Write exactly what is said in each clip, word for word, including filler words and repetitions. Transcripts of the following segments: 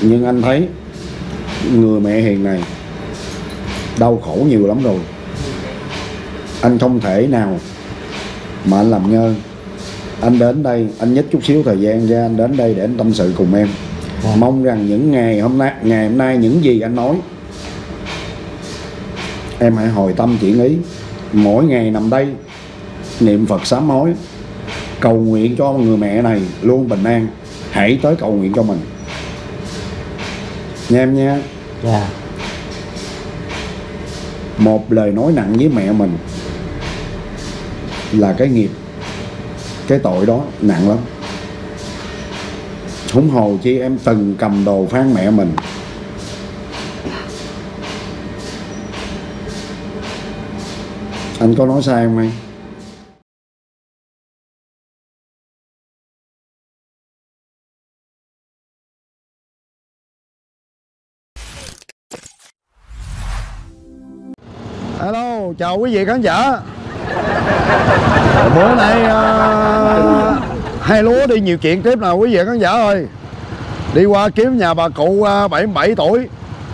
Nhưng anh thấy người mẹ hiền này đau khổ nhiều lắm rồi. Anh không thể nào mà anh làm ngơ. Anh đến đây, anh nhích chút xíu thời gian ra, anh đến đây để anh tâm sự cùng em. à. Mong rằng những ngày hôm nay ngày hôm nay những gì anh nói em hãy hồi tâm chuyển ý. Mỗi ngày nằm đây niệm Phật sám hối, cầu nguyện cho người mẹ này luôn bình an. Hãy tới cầu nguyện cho mình nha em nha. Dạ. Một lời nói nặng với mẹ mình là cái nghiệp, cái tội đó nặng lắm. Huống hồ chi em từng cầm đồ phán mẹ mình. Anh có nói sai không anh? Hello, chào quý vị khán giả. Bữa nay uh, hai lúa đi nhiều chuyện tiếp nào quý vị khán giả ơi. Đi qua kiếm nhà bà cụ uh, bảy mươi bảy tuổi,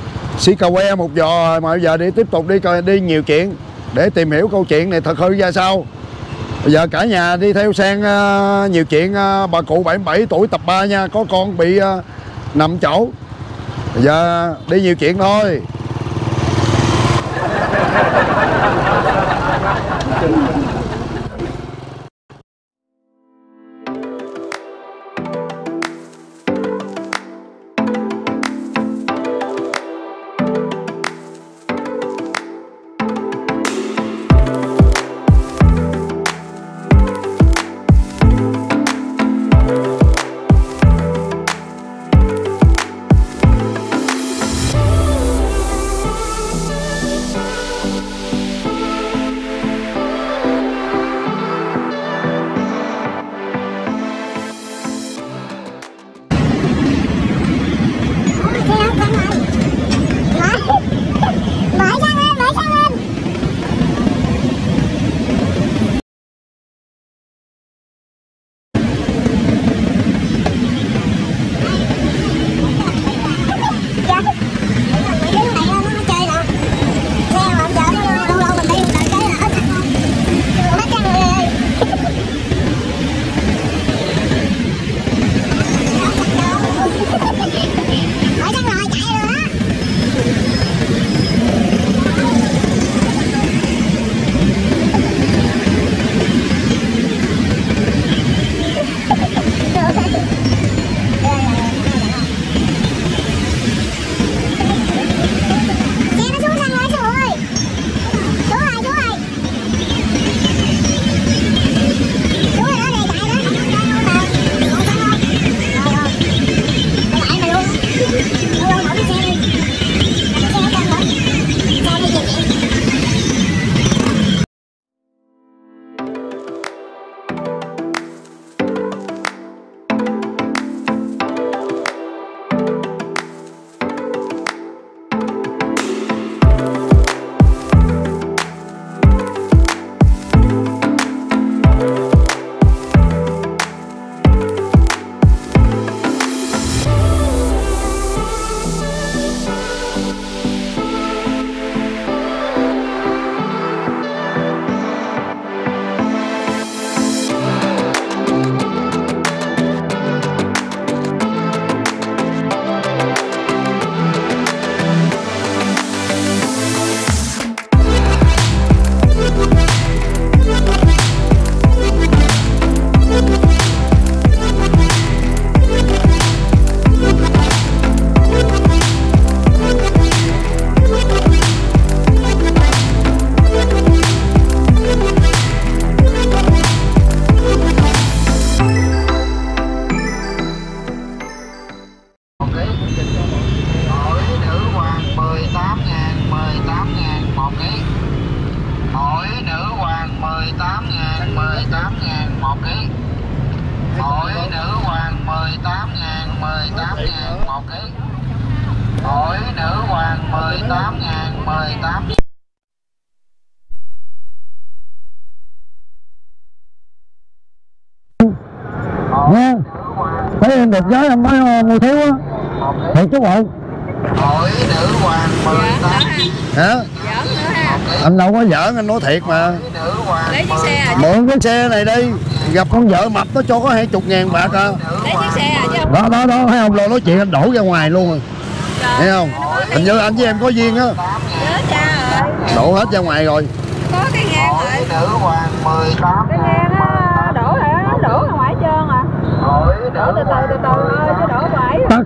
xí cà que một giò, mà bây giờ đi tiếp tục đi đi nhiều chuyện để tìm hiểu câu chuyện này thật hư ra sao. Bây giờ cả nhà đi theo sang uh, nhiều chuyện uh, bà cụ bảy mươi bảy tuổi tập ba nha, có con bị uh, nằm chỗ. Bây giờ đi nhiều chuyện thôi. Nha, thấy em đẹp gái anh nói mua thiếu á, Thiệt chú bộ. Hội nữ hoàng mười tám. Hả? Giỡn nữa ha. Anh đâu có giỡn, anh nói thiệt mà. Nữ hoàng Lấy chiếc xe à? Mượn cái xe này đi, gặp con vợ mập nó cho có hai chục ngàn bạc à. Lấy chiếc xe à chứ không? Đó đó đó, thấy không, lo nói chuyện anh đổ ra ngoài luôn rồi. Thấy không? Hình như anh với em có duyên á. Nhớ cha rồi. Đổ hết ra ngoài rồi. Có cái ngang rồi. nữ hoàng mười tám. Cái ngang nó đổ lại nó đổ ra ngoài hết trơn à. Hội Đổ từ từ từ từ thôi chứ đổ ngoài. Tắt.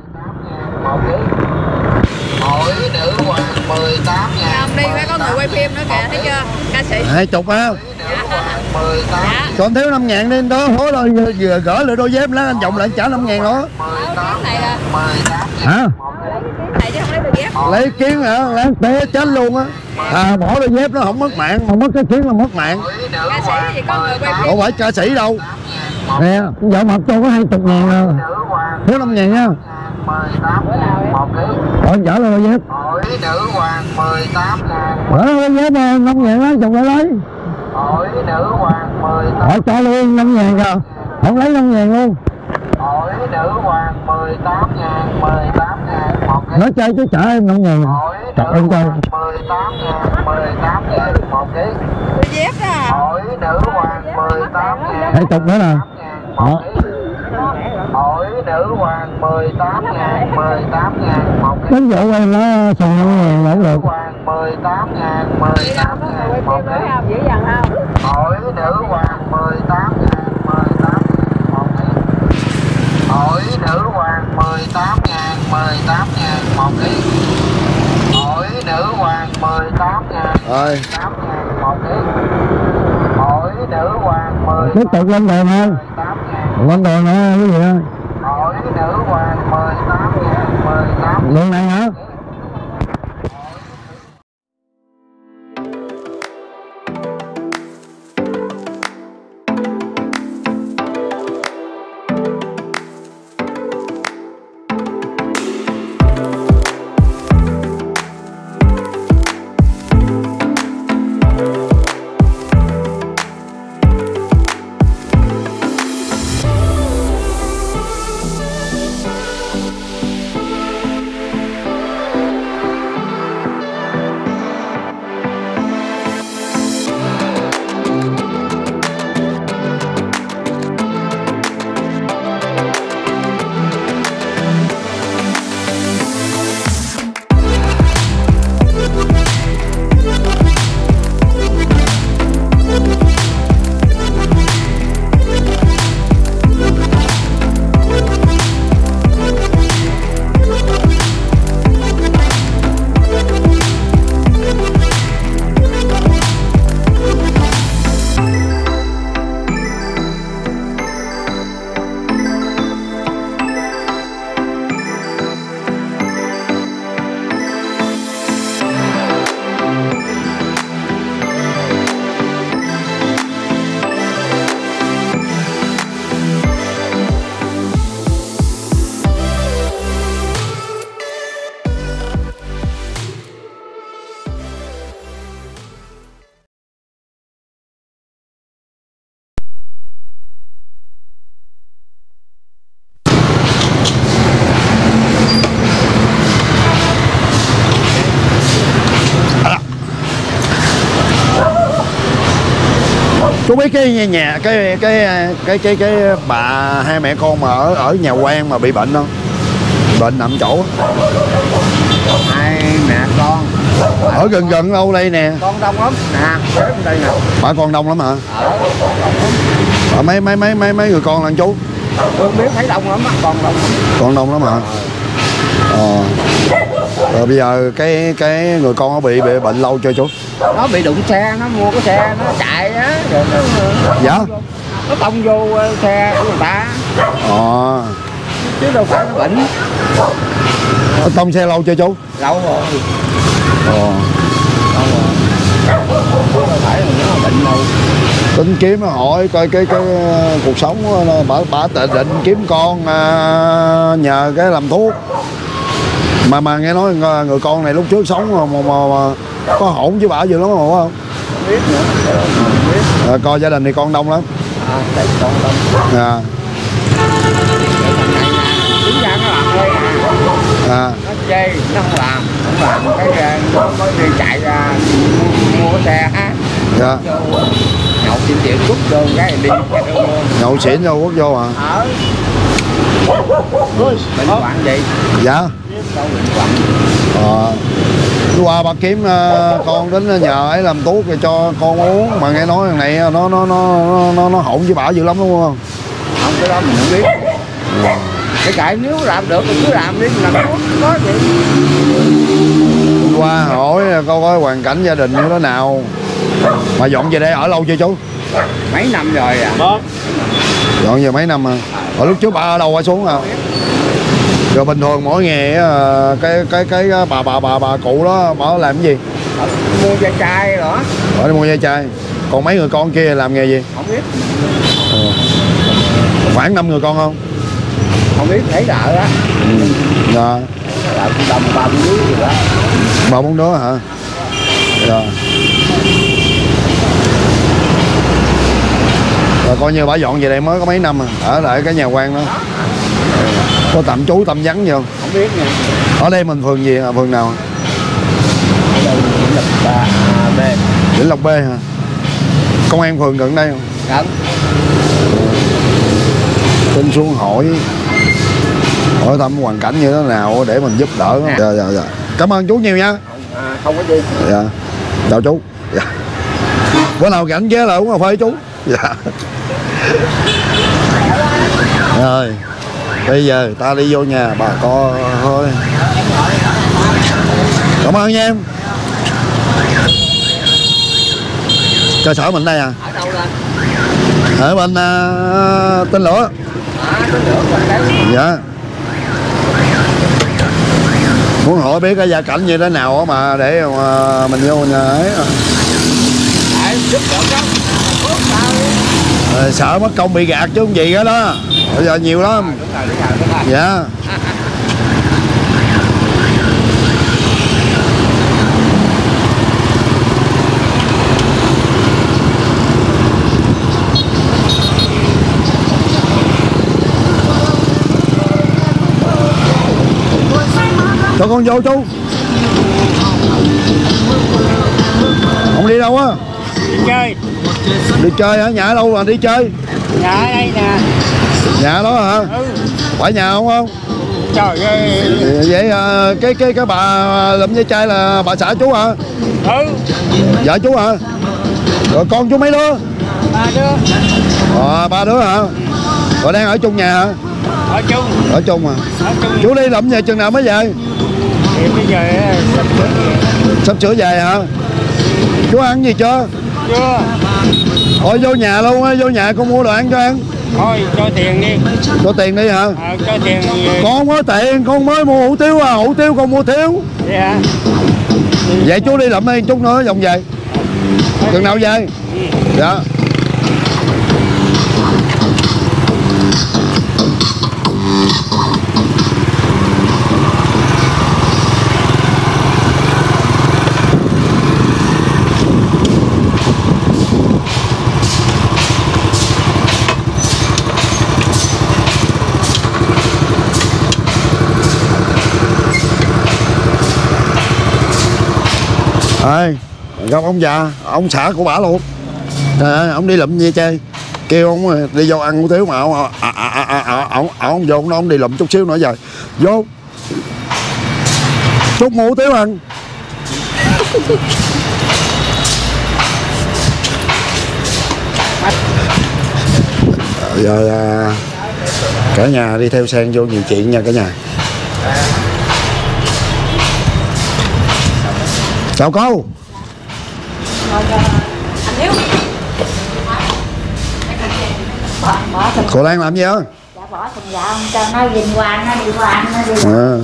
Hội nữ hoàng mười tám ngàn. Không đi phải có người quay phim nữa kìa, thấy chưa? Ca sĩ. Hai chục á. mười tám. Dạ. Còn thiếu năm ngàn đi đó, hối rồi vừa gỡ lại đôi dép lá anh vòng lại trả năm ngàn đó. Cái này là Hả? lấy cái kiến này chứ không lấy đôi dép. Lấy kiến hả? Lấy té chết luôn á. À bỏ đôi dép nó không mất mạng, mà mất cái kiến là mất mạng. Ca sĩ thì có người quay phim. Không phải ca sĩ đâu. Nè, vợ mập cho có hai chục ngàn à. Thiếu năm ngàn nha. mười tám ngàn một ký. Rồi trả lại đôi dép. Hội nữ hoàng mười tám ngàn. Bỏ đôi dép năm ngàn đó, chục lại lấy. Hội nữ hoàng mười tám. Họ cho luôn năm ngàn kìa. Không lấy năm ngàn luôn. Hội nữ hoàng mười tám ngàn. mười tám ngàn một ký. Nói chơi chứ trả em năm ngàn. Hội Trả nữ em coi. hoàng mười tám ngàn. mười tám ngàn một ký. Đôi dép đó à. Hội nữ hoàng mười tám ngàn. Hai chục nữa nè. Đó. Hội nữ hoàng mười tám ngàn. mười tám ngàn một ký. Đến vụ em nó sùng năm ngàn là được. Hoàng mười tám ngàn. mười Đi đâu tám có người ngàn quay một phim nữa ký. không? Dữ dằn không? Hội nữ hoàng mười tám ngàn. mười tám ngàn một ký. Hội nữ hoàng mười tám ngàn. mười tám ngàn một ký. Hội nữ hoàng mười tám ngàn. Rồi. mười tám ngàn một ký. Hội nữ hoàng mười Tiếp tục lên đèn thôi. tám ngàn. Lên đèn nữa cái gì đó. Hội nữ hoàng mười tám ngàn. mười tám. Đường này hả? Chú biết cái nhà, nhà cái cái cái cái cái bà hai mẹ con mà ở ở nhà quan mà bị bệnh không? Bệnh nằm chỗ. Hai mẹ con Ở gần gần đâu đây nè. con đông lắm nè, đây nè. Bà con đông lắm hả? Ở mấy mấy mấy mấy mấy người con lần chú? Tôi biết thấy đông lắm á, con đông lắm. Con đông lắm hả? Ờ. Rồi bây giờ cái cái người con nó bị bị bệnh lâu chưa chú? Nó bị đụng xe, nó mua cái xe nó chạy á, rồi nó Dạ. nó tông vô xe của người ta. Ờ. Chứ đâu phải nó bệnh. Nó tông xe lâu chưa chú? Lâu rồi. Ờ. Lâu rồi. Chứ đâu phải là nó bệnh đâu. Tính kiếm hỏi coi cái cái cuộc sống bà bà tự định kiếm con à, nhờ cái làm thuốc. Mà mà nghe nói người con này lúc trước sống mà, mà, mà, mà có hỗn với bà dữ lắm không? Không biết nữa. Không biết. À, coi gia đình thì con đông lắm. À, đây con đông. À. Chính ra nó làm đây nè. À. Nó chê, nó không làm, không làm cái nó có đi chạy ra mua cái xe á. Dạ. Nhậu chín triệu cút vô cái đi cái luôn. Nhậu xỉn đâu quốc vô à? Ở Bình Quảng gì? Dạ. Đâu Bình Quảng. Ờ. Qua bà kiếm uh, con đến nhờ ấy làm thuốc rồi cho con uống, mà nghe nói thằng này nó nó nó nó nó hỗn với bả dữ lắm đúng không? Không, cái đó mình không biết. Ừ. Cái cãi nếu làm được thì cứ làm đi, làm thuốc có gì. Qua hỏi coi có hoàn cảnh gia đình như thế nào. Mà dọn về đây ở lâu chưa chú? Mấy năm rồi à? Dọn về mấy năm à? Ở lúc trước bà ở đâu ở xuống à? Rồi bình thường mỗi ngày cái cái cái bà bà bà bà cụ đó bà làm cái gì? Mua da chai đó. Ở đi mua da chai. Còn mấy người con kia làm nghề gì? Không biết. Ừ. Khoảng năm người con không? Không biết, thấy đợi á. Ừ. Dạ. Đợi đồng ba bốn đứa gì đó. Ba bốn đứa hả? Dạ. Rồi coi như bà dọn về đây mới có mấy năm à, ở lại cái nhà quan đó. Có tạm trú tạm vắng gì không? Không biết nha. Ở đây mình phường gì, à, phường nào? Ở đây Vĩnh Lộc ba B. Vĩnh Lộc B hả? Công an phường gần đây không? Gần. Xin xuống hỏi hỏi thăm hoàn cảnh như thế nào để mình giúp đỡ. À. Dạ dạ dạ. Cảm ơn chú nhiều nha. À, không có gì. Dạ. Chào chú. Dạ. Bữa nào rảnh ghé lại uống cà phê chú. Dạ. Rồi. Bây giờ ta đi vô nhà bà con thôi. Cảm ơn nha em. Cơ sở mình đây à? Ở đâu lên? Ở bên uh, Tên Lửa. À, Tên Lửa bên đấy. Dạ. Muốn hỏi biết cái gia cảnh như thế nào mà để mà mình vô nhà ấy. À, giúp đỡ đó. À, sợ mất công bị gạt chứ không gì hết đó. Bây giờ nhiều lắm. À, đúng rồi, đúng rồi, đúng rồi. Dạ. Cho con vô chú. Ông đi đâu á? Đi chơi. Đi chơi hả? Nhà ở đâu mà đi chơi? Nhà ở đây nè. Nhà đó hả? Ừ. Phải nhà không không? Trời ơi. Vậy à, cái cái cái bà lụm dây chai là bà xã chú hả? Ừ. Vợ chú hả? Rồi con chú mấy đứa? Ba đứa. Ờ, ba đứa hả? Rồi đang ở chung nhà hả? Ở chung. Ở chung à? Ở chung. Chú đi lụm về chừng nào mới về? Thì bây giờ sắp sửa về. Sắp sửa về hả? Chú ăn gì chưa? Chưa. Thôi vô nhà luôn á, vô nhà con mua đồ ăn cho ăn. Thôi cho tiền đi. Cho tiền đi hả? À, cho tiền. Con không có tiền, con mới mua hủ tiếu à, hủ tiếu con mua thiếu. Vậy hả? Vậy chú đi lụm đi chút nữa vòng về. Chừng nào về? Dạ. Ê, gặp ông già, ông xã của bả luôn. Trời ơi, ông đi lụm gì chơi. Kêu ông đi vô ăn hủ tiếu mà ông à, à, à, à, à, ông, ông vô nó ông đi lụm chút xíu nữa rồi. Vô. Chút hủ tiếu ăn. Giờ à, cả nhà đi theo Sang vô nhiều chuyện nha cả nhà. Chào cô. Cô đang làm gì á? Dạ bỏ thùng gạo cho nó nhìn qua, nó đi qua, nó đi qua. À.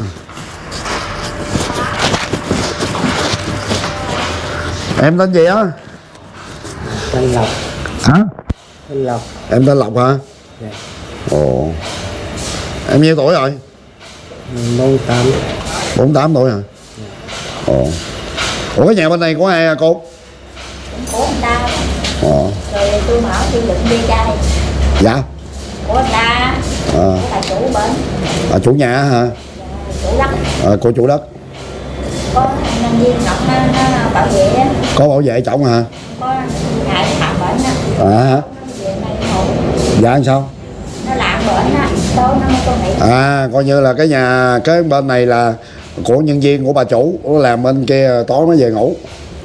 Em tên gì á? Tên Lộc. Hả? Tên Lộc. Em tên Lộc hả? Dạ. Ồ. Em nhiêu tuổi rồi? bốn tám. bốn tám tuổi hả? Ồ. Ủa cái nhà bên này có ai à cô? Của người ta. Ồ. Rồi tôi mở tôi đựng dây chai. Dạ. Của người ta. À. Là chủ bển. Là chủ nhà hả? Chủ chủ đất. À, của chủ đất. Có nhân viên trọng nó, nó bảo vệ á. Có bảo vệ trọng hả? Có ngại thằng bệnh á. À hả? Dạ làm sao? Nó làm bệnh á, tối nó mới có nghỉ. À coi như là cái nhà cái bên này là của nhân viên của bà chủ, nó làm bên kia tối mới về ngủ.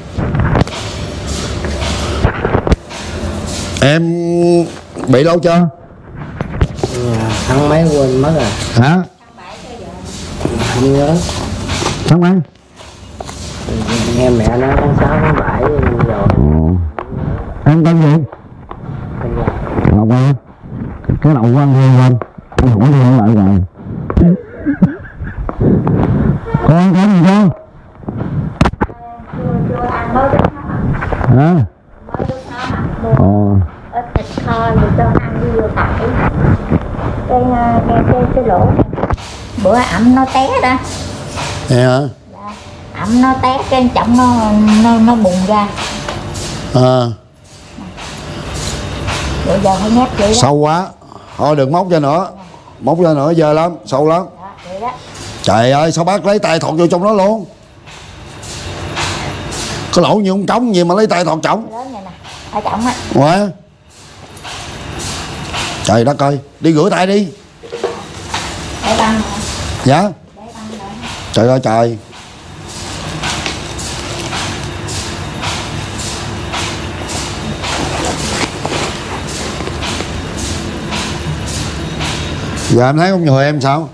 Em bị lâu chưa? Tháng mấy quên mất rồi. Hả? Không nhớ. Tháng mấy? Nghe mẹ nói tháng sáu tháng bảy rồi. Em tên gì? Lộc hả? Cái đầu của anh Hương không? Anh không có Hương lại rồi. Con ăn cơm gì không? Chưa, chưa ăn mới đứt nó. Hả? Mới đứt nó hả? Ồ. Ít thịt kho thì cho ăn đi vô tải. Cái, cái, cái, cái lỗ này. Bữa ẩm nó té đó. Vậy hả? Ẩm nó té cái chậm nó nó nó bùng ra. À. Bây giờ phải nhét vậy đó. Sâu quá. Thôi đừng móc ra nữa. Móc ra nữa dơ lắm, sâu lắm. Đó, vậy đó. Trời ơi sao bác lấy tay thọt vô trong đó luôn? Có lỗ như ông trống gì mà lấy tay thọt trọng. Lớn vậy nè, ở trọng á. Quá. Trời đất ơi, đi rửa tay đi. Để băng nè. Dạ. Để băng lại. Trời ơi trời. Giờ em thấy con người em sao?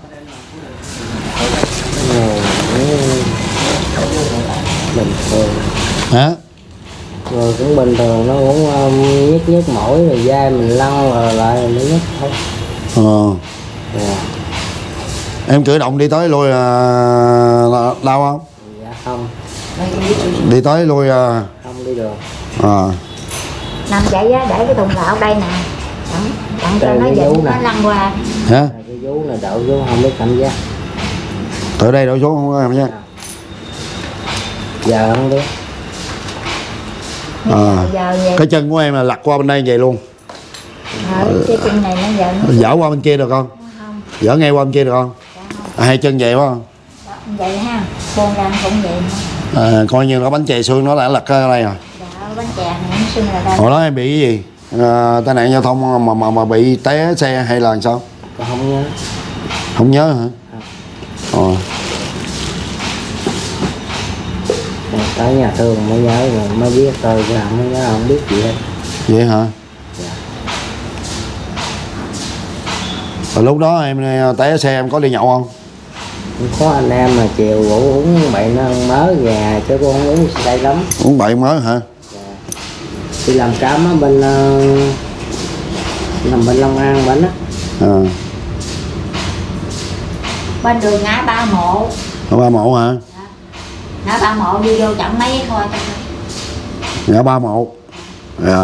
Bình thường. Hả? Rồi cũng bình thường, nó cũng um, nhức nhức mỏi rồi da mình lăn rồi lại nó nhức thôi. Ờ. Dạ. Em cử động đi tới lui là đau không? Dạ không. Đi tới lui là... Không đi được. À. Nằm vậy á, để cái thùng gạo đây nè. Đặng, đặng cho Đây nó cái dính, vú nó nè. lăn qua. Hả? Cái vú này đậu vú không biết cảm giác. Từ đây đổ xuống không có em nhé. Giờ không biết. À. Giờ về. Cái chân của em là lặt qua bên đây vậy luôn. Ờ, cái chân này nó giờ nó Dở qua bên kia được không? không. Dở ngay qua bên kia được không? À, hai chân vậy không? Đó, vậy ha. Buông ra cũng vậy. À, coi như có bánh chè xương nó đã lật ra đây rồi. Dạ, bánh chè này nó xưng là đây. Hồi đó em bị cái gì? À, tai nạn giao thông mà mà mà bị té xe hay là sao? Con không nhớ. Không nhớ hả? Ờ. Tới nhà thương mới nhớ rồi mới biết tôi chứ không mới nhớ, không biết gì hết. Vậy hả? Rồi lúc đó em té xe em có đi nhậu không? Có anh em mà chiều ngủ uống bậy nó mới nhà chứ con không uống say lắm. Uống bậy mới hả? Đi làm cám á bên uh, làm bên Long An bánh á. À. Bên đường ngã ba mộ. Ngã ba mộ hả? Ngã ba mộ đi vô chậm mấy thôi. Ngã ba mộ. Dạ.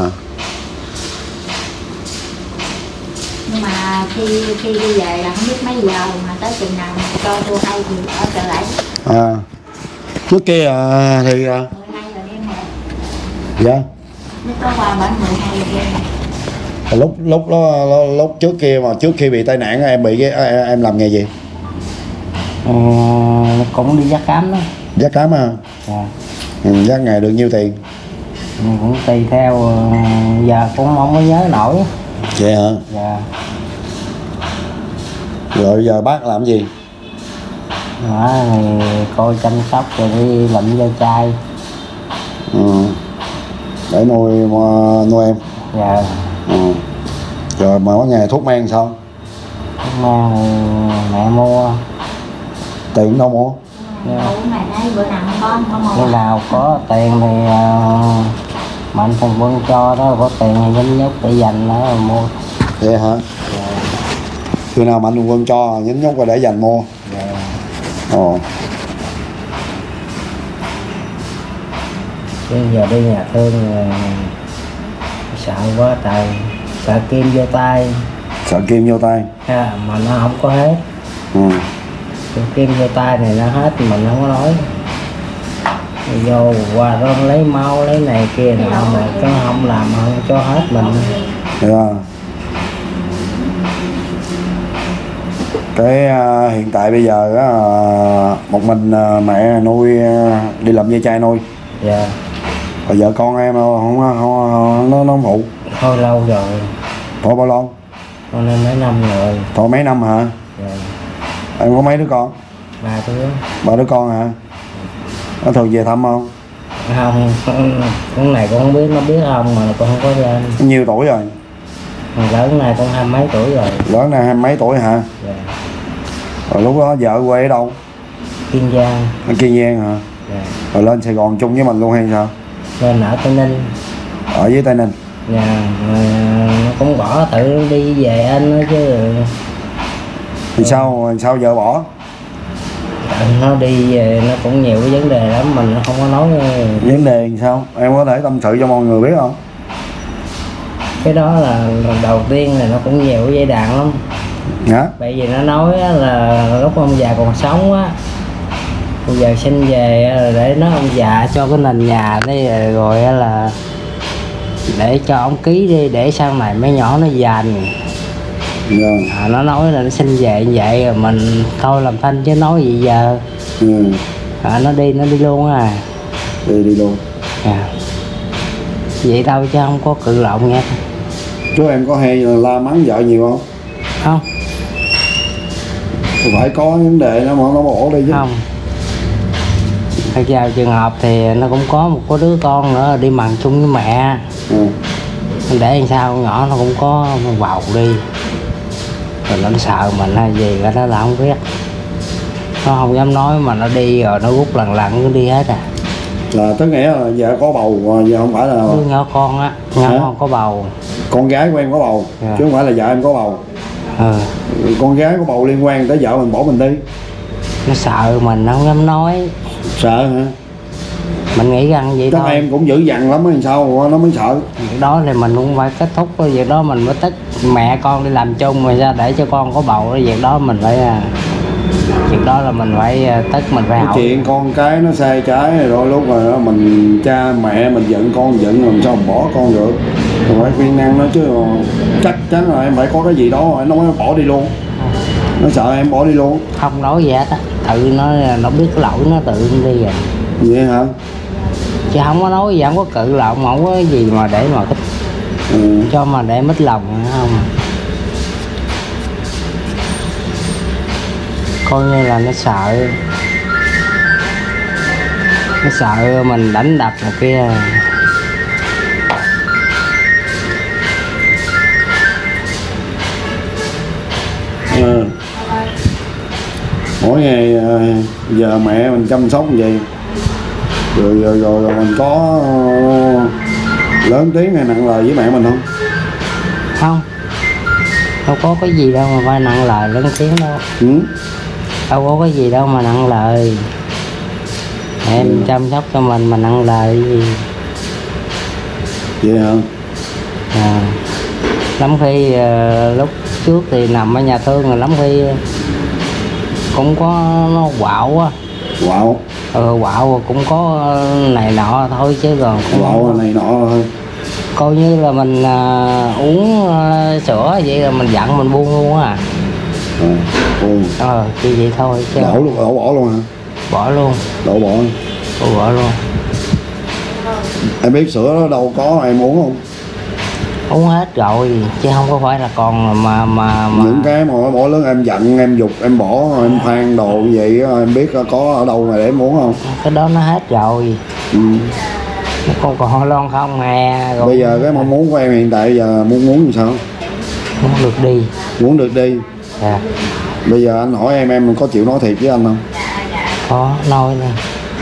Nhưng mà khi khi đi về là không biết mấy giờ mà tới chừng nào mà cho tôi hay thì ở trở lại. À. Trước kia à, thì à... mười hai giờ đêm rồi. Dạ. Nó có qua bển mười hai giờ đêm. Lúc lúc đó lúc trước kia mà trước khi bị tai nạn em bị cái em, em làm nghề gì? Ừ, cũng đi dắt cám đó. Dắt cám hả? Dạ. Ừ, dắt ngày được nhiêu tiền? Ừ, cũng tùy theo, giờ cũng không có nhớ nổi. Vậy hả? Dạ. Rồi giờ bác làm gì? Đó, thì coi chăm sóc rồi đi lụm vô chai. Ừ. Để nuôi nuôi em. Dạ. Ừ. Rồi mà có ngày thuốc men sao? Thuốc men thì mẹ mua. Tiền đâu mua? Dạ. Ngủ mày nói bữa nào không có không có mua. Khi nào có tiền thì uh, mạnh thường quân cho đó, có tiền thì dính nhúc để dành đó rồi mua. Vậy hả? Dạ. Khi nào mạnh thường quân cho nhín nhúc rồi để dành mua. Dạ. Ồ. Bây giờ đi nhà thương sợ quá trời, sợ kim vô tay. Sợ kim vô tay. Ha, mà nó không có hết. Ừ. Cái kim vô tay này nó hết mình không có nói. Vô qua đó lấy máu lấy này kia nọ mà có không làm không cho hết mình. Yeah. Cái uh, hiện tại bây giờ á, uh, một mình uh, mẹ nuôi uh, đi làm dây chai nuôi. Dạ. Rồi vợ con em không, không, không nó nó không phụ. Thôi lâu rồi. Thôi bao lâu? Thôi nên mấy năm rồi. Thôi mấy năm hả? Dạ. Em có mấy đứa con? Ba đứa. Ba đứa con hả? Nó thường về thăm không? Không, con này con không biết, nó biết không mà con không có lên. Nhiêu tuổi rồi? Lớn này con hai mấy tuổi rồi. Lớn này hai mấy tuổi hả? Dạ. Rồi lúc đó vợ quê ở đâu? Kiên Giang. Ở Kiên Giang hả? Dạ. Rồi lên Sài Gòn chung với mình luôn hay sao? Lên ở Tây Ninh. Ở với Tây Ninh? Dạ, nó cũng bỏ tự đi về anh đó chứ. Thì ừ. sao sao vợ bỏ? Nó đi về nó cũng nhiều cái vấn đề lắm, mình không có nói. Vấn đề thì sao? Em có thể tâm sự cho mọi người biết không? Cái đó là lần đầu tiên là nó cũng nhiều cái giai đoạn lắm. Hả? Bởi vì nó nói là lúc ông già còn sống á, bây giờ xin về để nó ông già cho cái nền nhà đây rồi là để cho ông ký đi để sau này mấy nhỏ nó dành. Yeah. À, nó nói là nó xin về như vậy rồi mình thôi làm thanh chứ nói gì giờ. Ừ. À, nó đi nó đi luôn à. Đi đi luôn. À. Vậy thôi chứ không có cự lộn nha. Chú em có hay la mắng vợ nhiều không? Không. Phải có vấn đề nó mà nó bỏ đi chứ. Không. Thật ra trường hợp thì nó cũng có một có đứa con nữa đi mặn chung với mẹ. Ừ. Để làm sao con nhỏ nó cũng có bầu đi. Rồi nó sợ mình hay gì cả đó là không biết. Nó không dám nói mà nó đi rồi nó rút lần lần nó đi hết à. Là tức nghĩa là vợ có bầu giờ không phải là đứa nhỏ con á, nhỏ con có bầu. Con gái của em có bầu. Yeah. Chứ không phải là vợ em có bầu. Ừ. Con gái có bầu liên quan tới vợ mình bỏ mình đi. Nó sợ mình, nó không dám nói. Sợ hả? Mình nghĩ rằng vậy chắc thôi. Em cũng dữ dằn lắm hay sao nó mới sợ. Việc đó thì mình cũng phải kết thúc cái việc đó, mình mới tức mẹ con đi làm chung mà ra để cho con có bầu, cái việc đó mình phải việc đó là mình phải tức, mình phải cái hậu. chuyện con cái nó sai trái rồi lúc rồi đó mình cha mẹ mình giận con giận làm sao bỏ con được, mình phải khuyên ngăn nó chứ. Chắc chắn là em phải có cái gì đó nó mới bỏ đi luôn. Nó sợ em bỏ đi luôn. Không nói gì hết á, tự nó nó biết cái lỗi nó tự đi rồi. Vậy hả? Chứ không có nói gì, không có cự lộn, không có gì mà để mà thích. Ừ. Cho mà để mất lòng không. Coi như là nó sợ. Nó sợ mình đánh đập này kia. Ừ. Mỗi ngày giờ mẹ mình chăm sóc gì rồi rồi, rồi, rồi mình có lớn tiếng hay nặng lời với mẹ mình không? Không, đâu có cái gì đâu mà phải nặng lời lớn tiếng đâu. Ừ. Đâu có cái gì đâu mà nặng lời. Em ừ. chăm sóc cho mình mà nặng lời gì. Vậy hả? À, lắm khi uh, lúc trước thì nằm ở nhà thương rồi lắm khi cũng có nó quạo á. Quạo? Ừ, quạo cũng có này nọ thôi chứ còn cũng quạo này nọ thôi. Coi như là mình uh, uống uh, sữa vậy là mình giận mình buông luôn á. À, ừ. Ờ, chỉ vậy thôi chứ. Đổ luôn, đổ bỏ luôn hả? Bỏ luôn. Đổ bỏ. Đổ bỏ luôn. Em biết sữa đó đâu có em uống không? Uống hết rồi chứ không có phải là còn mà mà, mà... những cái mà mỗi lớn em giận em giục em bỏ em than đồ như vậy em biết có ở đâu mà để em uống không? Cái đó nó hết rồi. Ừ. Nó còn còn lon không hè rồi. Bây giờ cái mong muốn của em hiện tại giờ muốn muốn làm sao? Muốn được đi. Muốn được đi. Dạ. Bây giờ anh hỏi em em có chịu nói thiệt với anh không? Có nói nè.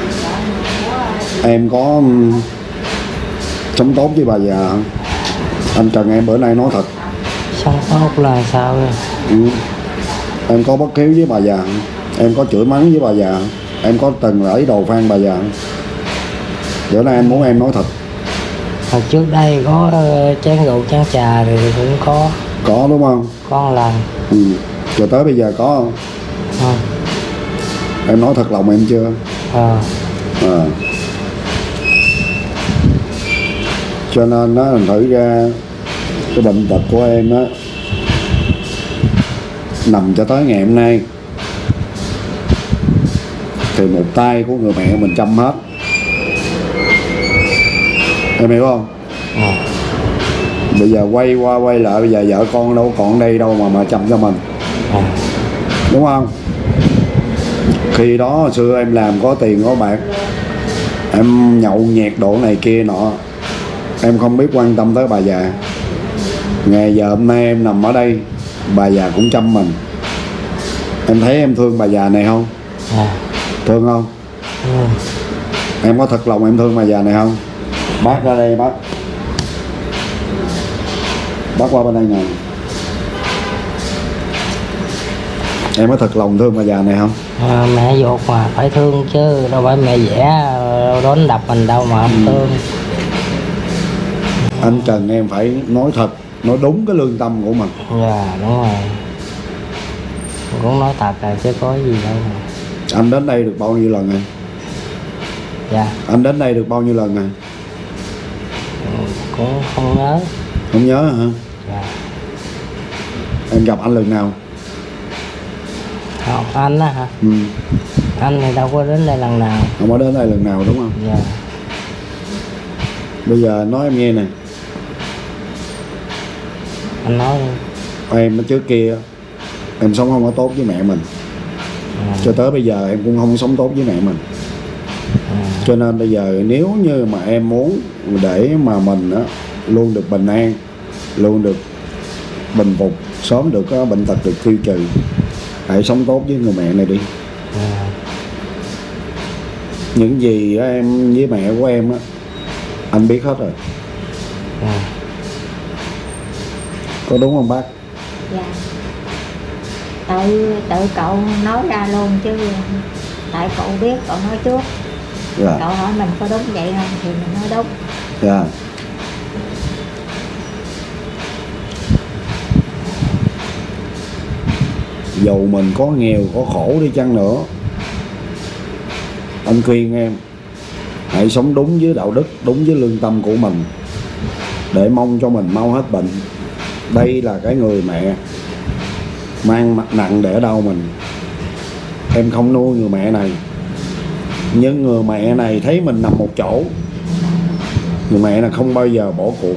Em có sống tốt với bà già không? Anh cần em bữa nay nói thật. Sống tốt là sao rồi? Ừ. Em có bất hiếu với bà già không? Em có chửi mắng với bà già không? Em có từng lấy đồ phan bà già không? Bữa nay em muốn em nói thật. Hồi trước đây có chén rượu chén trà thì cũng có. Có đúng không? Có một lần. Ừ. Rồi tới bây giờ có không? Không. Em nói thật lòng em chưa? Ờ. À. Cho nên nó thành thử ra cái bệnh tật của em á nằm cho tới ngày hôm nay thì một tay của người mẹ mình chăm hết. Em hiểu không? À. Bây giờ quay qua quay lại, bây giờ vợ con đâu còn đây đâu mà mà chăm cho mình. À. Đúng không? Khi đó hồi xưa em làm có tiền có bạc, em nhậu nhẹt đổ này kia nọ, em không biết quan tâm tới bà già. Ngày giờ hôm nay em nằm ở đây, bà già cũng chăm mình. Em thấy em thương bà già này không? À. Thương không? Ừ. Em có thật lòng em thương bà già này không? Bác ra đây bác. Bác qua bên đây nè. Em có thật lòng thương bà già này không? À, mẹ ruột mà phải thương chứ đâu phải mẹ vẽ đâu đánh đập mình đâu mà không thương. Anh cần em phải nói thật, nói đúng cái lương tâm của mình. Dạ đúng rồi, cũng nói thật rồi chứ có gì đâu mà. Anh đến đây được bao nhiêu lần rồi? Dạ Anh đến đây được bao nhiêu lần rồi? cũng không nhớ. Không nhớ hả? Dạ. Em gặp anh lần nào? Không, anh á hả? Ừ. Anh thì đâu có đến đây lần nào. Không có đến đây lần nào đúng không? Dạ. Bây giờ nói em nghe nè. Anh nói đi. Em ở trước kia em sống không có tốt với mẹ mình. À. Cho tới bây giờ em cũng không sống tốt với mẹ mình. À. Cho nên bây giờ nếu như mà em muốn để mà mình á, luôn được bình an, luôn được bình phục, sớm được có bệnh tật được tiêu trừ, hãy sống tốt với người mẹ này đi. À. Những gì á, em với mẹ của em á, anh biết hết rồi. À. Có đúng không bác? Dạ. Tự tự cậu nói ra luôn chứ, tại cậu biết cậu nói trước. Dạ. Cậu hỏi mình có đúng vậy không thì mình nói đúng. Dạ. Dầu mình có nghèo có khổ đi chăng nữa, anh khuyên em hãy sống đúng với đạo đức, đúng với lương tâm của mình, để mong cho mình mau hết bệnh. Đây là cái người mẹ mang mặt nặng để đau mình. Em không nuôi người mẹ này, nhưng người mẹ này thấy mình nằm một chỗ, người mẹ này không bao giờ bỏ cuộc,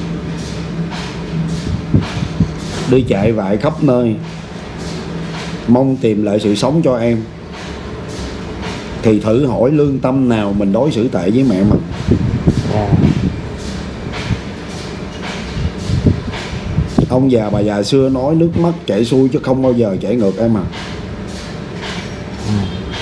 đi chạy vại khắp nơi mong tìm lại sự sống cho em. Thì thử hỏi lương tâm nào mình đối xử tệ với mẹ mình. Dạ. Ông già bà già xưa nói nước mắt chảy xuôi chứ không bao giờ chảy ngược em à. Ừ.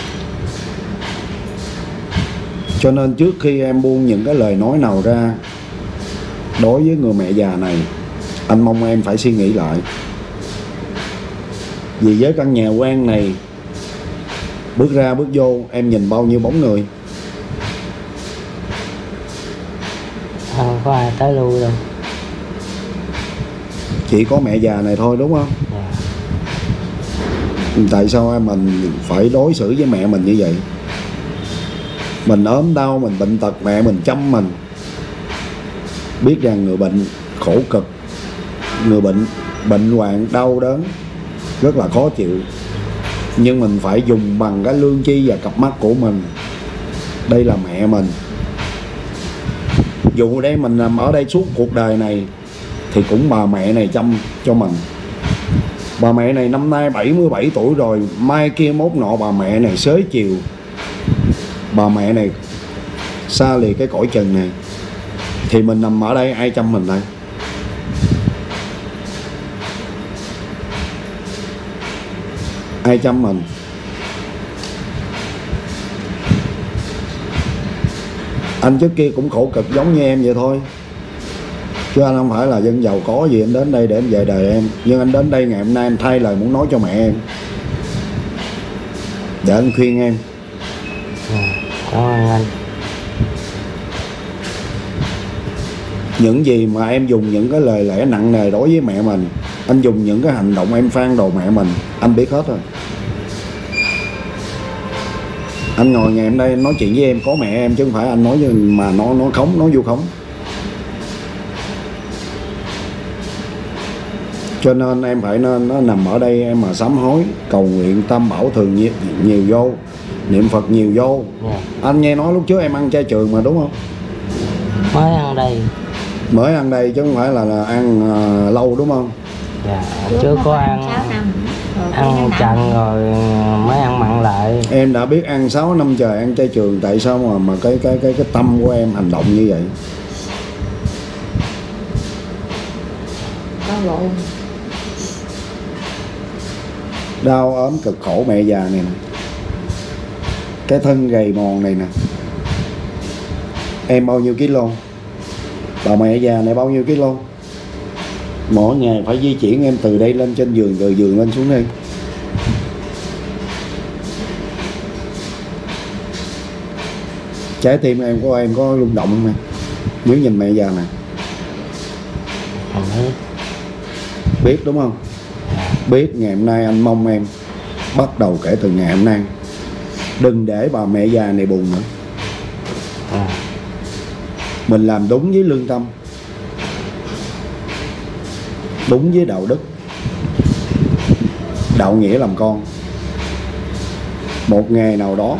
Cho nên trước khi em buông những cái lời nói nào ra đối với người mẹ già này, anh mong em phải suy nghĩ lại. Vì với căn nhà quan này, bước ra bước vô em nhìn bao nhiêu bóng người, Không có ai tới lui đâu. chỉ có mẹ già này thôi đúng không? Dạ. Tại sao em mình phải đối xử với mẹ mình như vậy? Mình ốm đau, mình bệnh tật, mẹ mình chăm mình. Biết rằng người bệnh khổ cực, người bệnh bệnh hoạn đau đớn rất là khó chịu, nhưng mình phải dùng bằng cái lương chi và cặp mắt của mình. Đây là mẹ mình. Dù đây mình nằm ở đây suốt cuộc đời này thì cũng bà mẹ này chăm cho mình. Bà mẹ này năm nay bảy mươi bảy tuổi rồi, mai kia mốt nọ bà mẹ này xế chiều, bà mẹ này xa lìa cái cõi trần này, thì mình nằm ở đây ai chăm mình đây? Ai chăm mình? Anh trước kia cũng khổ cực giống như em vậy thôi, chứ anh không phải là dân giàu có gì anh đến đây để anh dạy đời em. Nhưng anh đến đây ngày hôm nay em thay lời muốn nói cho mẹ em, để anh khuyên em. Ừ. Cảm ơn anh. Những gì mà em dùng những cái lời lẽ nặng nề đối với mẹ mình, anh dùng những cái hành động em phan đồ mẹ mình, anh biết hết rồi. Anh ngồi ngày hôm nay nói chuyện với em có mẹ em, chứ không phải anh nói mà nó nó khống, nó vu khống. Cho nên em phải nên nó nằm ở đây em mà sám hối, cầu nguyện tam bảo thường nhiều, nhiều vô, niệm Phật nhiều vô. Dạ. Anh nghe nói lúc trước em ăn chay trường mà đúng không? Mới ăn đây. Mới ăn đây chứ không phải là, là ăn à, lâu đúng không? Dạ, trước có ăn sáu năm rồi ăn chặn rồi mới ăn mặn lại. Em đã biết ăn sáu năm trời ăn chay trường, tại sao mà mà cái cái cái cái tâm của em hành động như vậy? có lộn. Đau ốm cực khổ mẹ già này nè, cái thân gầy mòn này nè. Em bao nhiêu kilo? Bà mẹ già này bao nhiêu kilo? Mỗi ngày phải di chuyển em từ đây lên trên giường, từ giường lên xuống đây. Trái tim em của em có rung động không em? Nếu nhìn mẹ già này. Không biết. Biết đúng không? Biết. Ngày hôm nay anh mong em bắt đầu kể từ ngày hôm nay đừng để bà mẹ già này buồn nữa. À. Mình làm đúng với lương tâm, đúng với đạo đức, đạo nghĩa làm con. Một ngày nào đó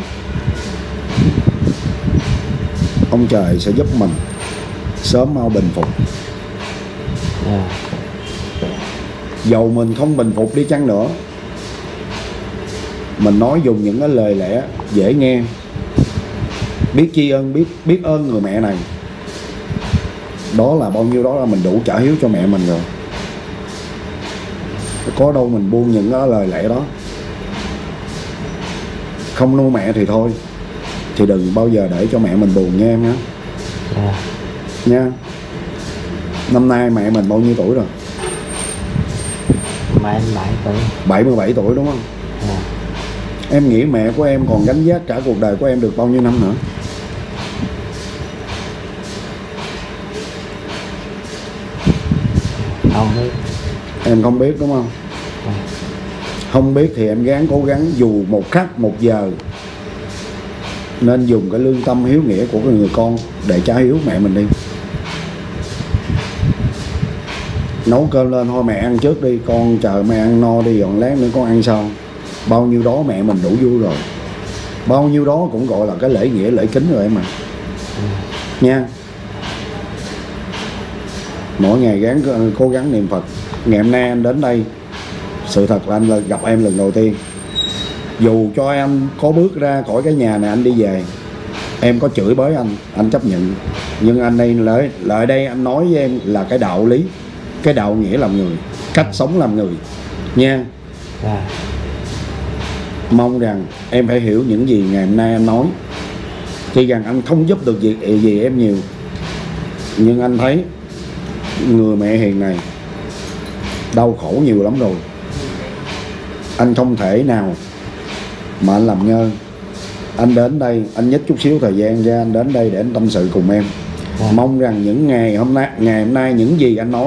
ông trời sẽ giúp mình sớm mau bình phục. Yeah. Dầu mình không bình phục đi chăng nữa, mình nói dùng những cái lời lẽ dễ nghe, biết tri ân, biết biết ơn người mẹ này, đó là bao nhiêu đó là mình đủ trả hiếu cho mẹ mình rồi. Có đâu mình buông những cái lời lẽ đó. Không nuôi mẹ thì thôi, thì đừng bao giờ để cho mẹ mình buồn nha em nhé. Yeah. Nha. Năm nay mẹ mình bao nhiêu tuổi rồi? Mẹ em bảy tuổi. bảy mươi bảy tuổi đúng không? Yeah. Em nghĩ mẹ của em còn gánh vác cả cuộc đời của em được bao nhiêu năm nữa? Không biết. Em không biết đúng không? Yeah. Không biết thì em gắng cố gắng dù một khắc một giờ, nên dùng cái lương tâm hiếu nghĩa của người con để trả hiếu mẹ mình đi. Nấu cơm lên thôi mẹ ăn trước đi, con chờ mẹ ăn no đi, dọn lát nữa con ăn sau. Bao nhiêu đó mẹ mình đủ vui rồi. Bao nhiêu đó cũng gọi là cái lễ nghĩa, lễ kính rồi em à. Nha. Mỗi ngày gắng cố gắng niệm Phật. Ngày hôm nay anh đến đây, sự thật là anh gặp em lần đầu tiên. Dù cho em có bước ra khỏi cái nhà này anh đi về, em có chửi bới anh, anh chấp nhận. Nhưng anh đây lại, lại đây anh nói với em là cái đạo lý, cái đạo nghĩa làm người, cách sống làm người. Nha. Yeah. Mong rằng em phải hiểu những gì ngày hôm nay em nói. Tuy rằng anh không giúp được gì, gì em nhiều, nhưng anh thấy người mẹ hiền này đau khổ nhiều lắm rồi. Anh không thể nào mà anh làm ngơ. Anh đến đây, anh nhích chút xíu thời gian ra, anh đến đây để anh tâm sự cùng em. Yeah. Mong rằng những ngày hôm nay, ngày hôm nay những gì anh nói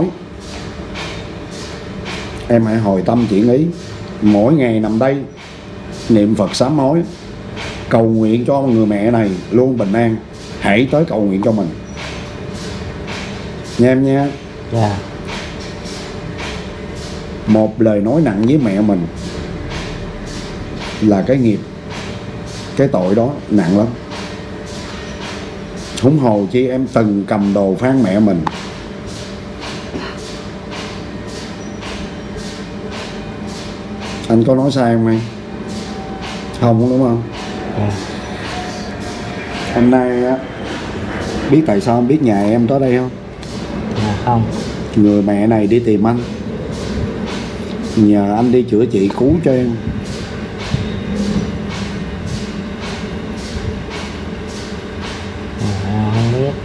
em hãy hồi tâm chuyển ý. Mỗi ngày nằm đây niệm Phật sám hối, cầu nguyện cho người mẹ này luôn bình an. Hãy tới cầu nguyện cho mình nha em nha. Yeah. Một lời nói nặng với mẹ mình là cái nghiệp, cái tội đó nặng lắm. Huống hồ chi em từng cầm đồ phán mẹ mình. Anh có nói sai không em? Không đúng không? Yeah. Hôm nay á, biết tại sao em biết nhà em tới đây không? Yeah. Không. Người mẹ này đi tìm anh, nhờ anh đi chữa trị cứu cho em. Yeah. Không biết.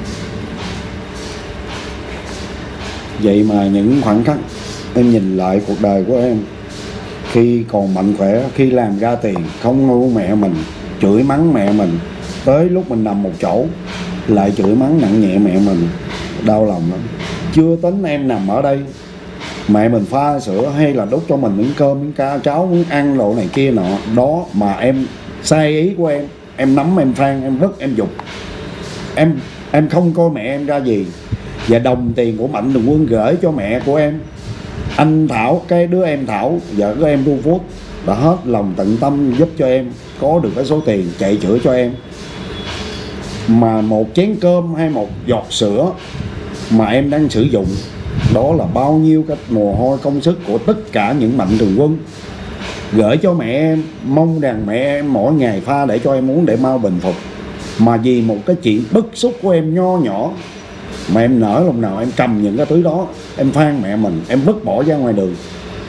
Vậy mà những khoảnh khắc em nhìn lại cuộc đời của em, khi còn mạnh khỏe, khi làm ra tiền, không nuôi mẹ mình, chửi mắng mẹ mình, tới lúc mình nằm một chỗ lại chửi mắng nặng nhẹ mẹ mình, đau lòng lắm. Chưa tính em nằm ở đây, mẹ mình pha sữa hay là đút cho mình miếng cơm, miếng cá, cháo, miếng ăn lộ này kia nọ, đó mà em sai ý của em, em nắm, em phan, em vứt, em dục, em em không coi mẹ em ra gì. Và đồng tiền của Mạnh Thường Quân gửi cho mẹ của em Anh Thảo, cái đứa em Thảo và cái em Tu Phước đã hết lòng tận tâm giúp cho em có được cái số tiền chạy chữa cho em. Mà một chén cơm hay một giọt sữa mà em đang sử dụng, đó là bao nhiêu cái mồ hôi công sức của tất cả những mạnh thường quân gửi cho mẹ em, mong rằng mẹ em mỗi ngày pha để cho em uống để mau bình phục. Mà vì một cái chuyện bức xúc của em nho nhỏ mà em nỡ lòng nào em cầm những cái thứ đó, em phan mẹ mình, em vứt bỏ ra ngoài đường.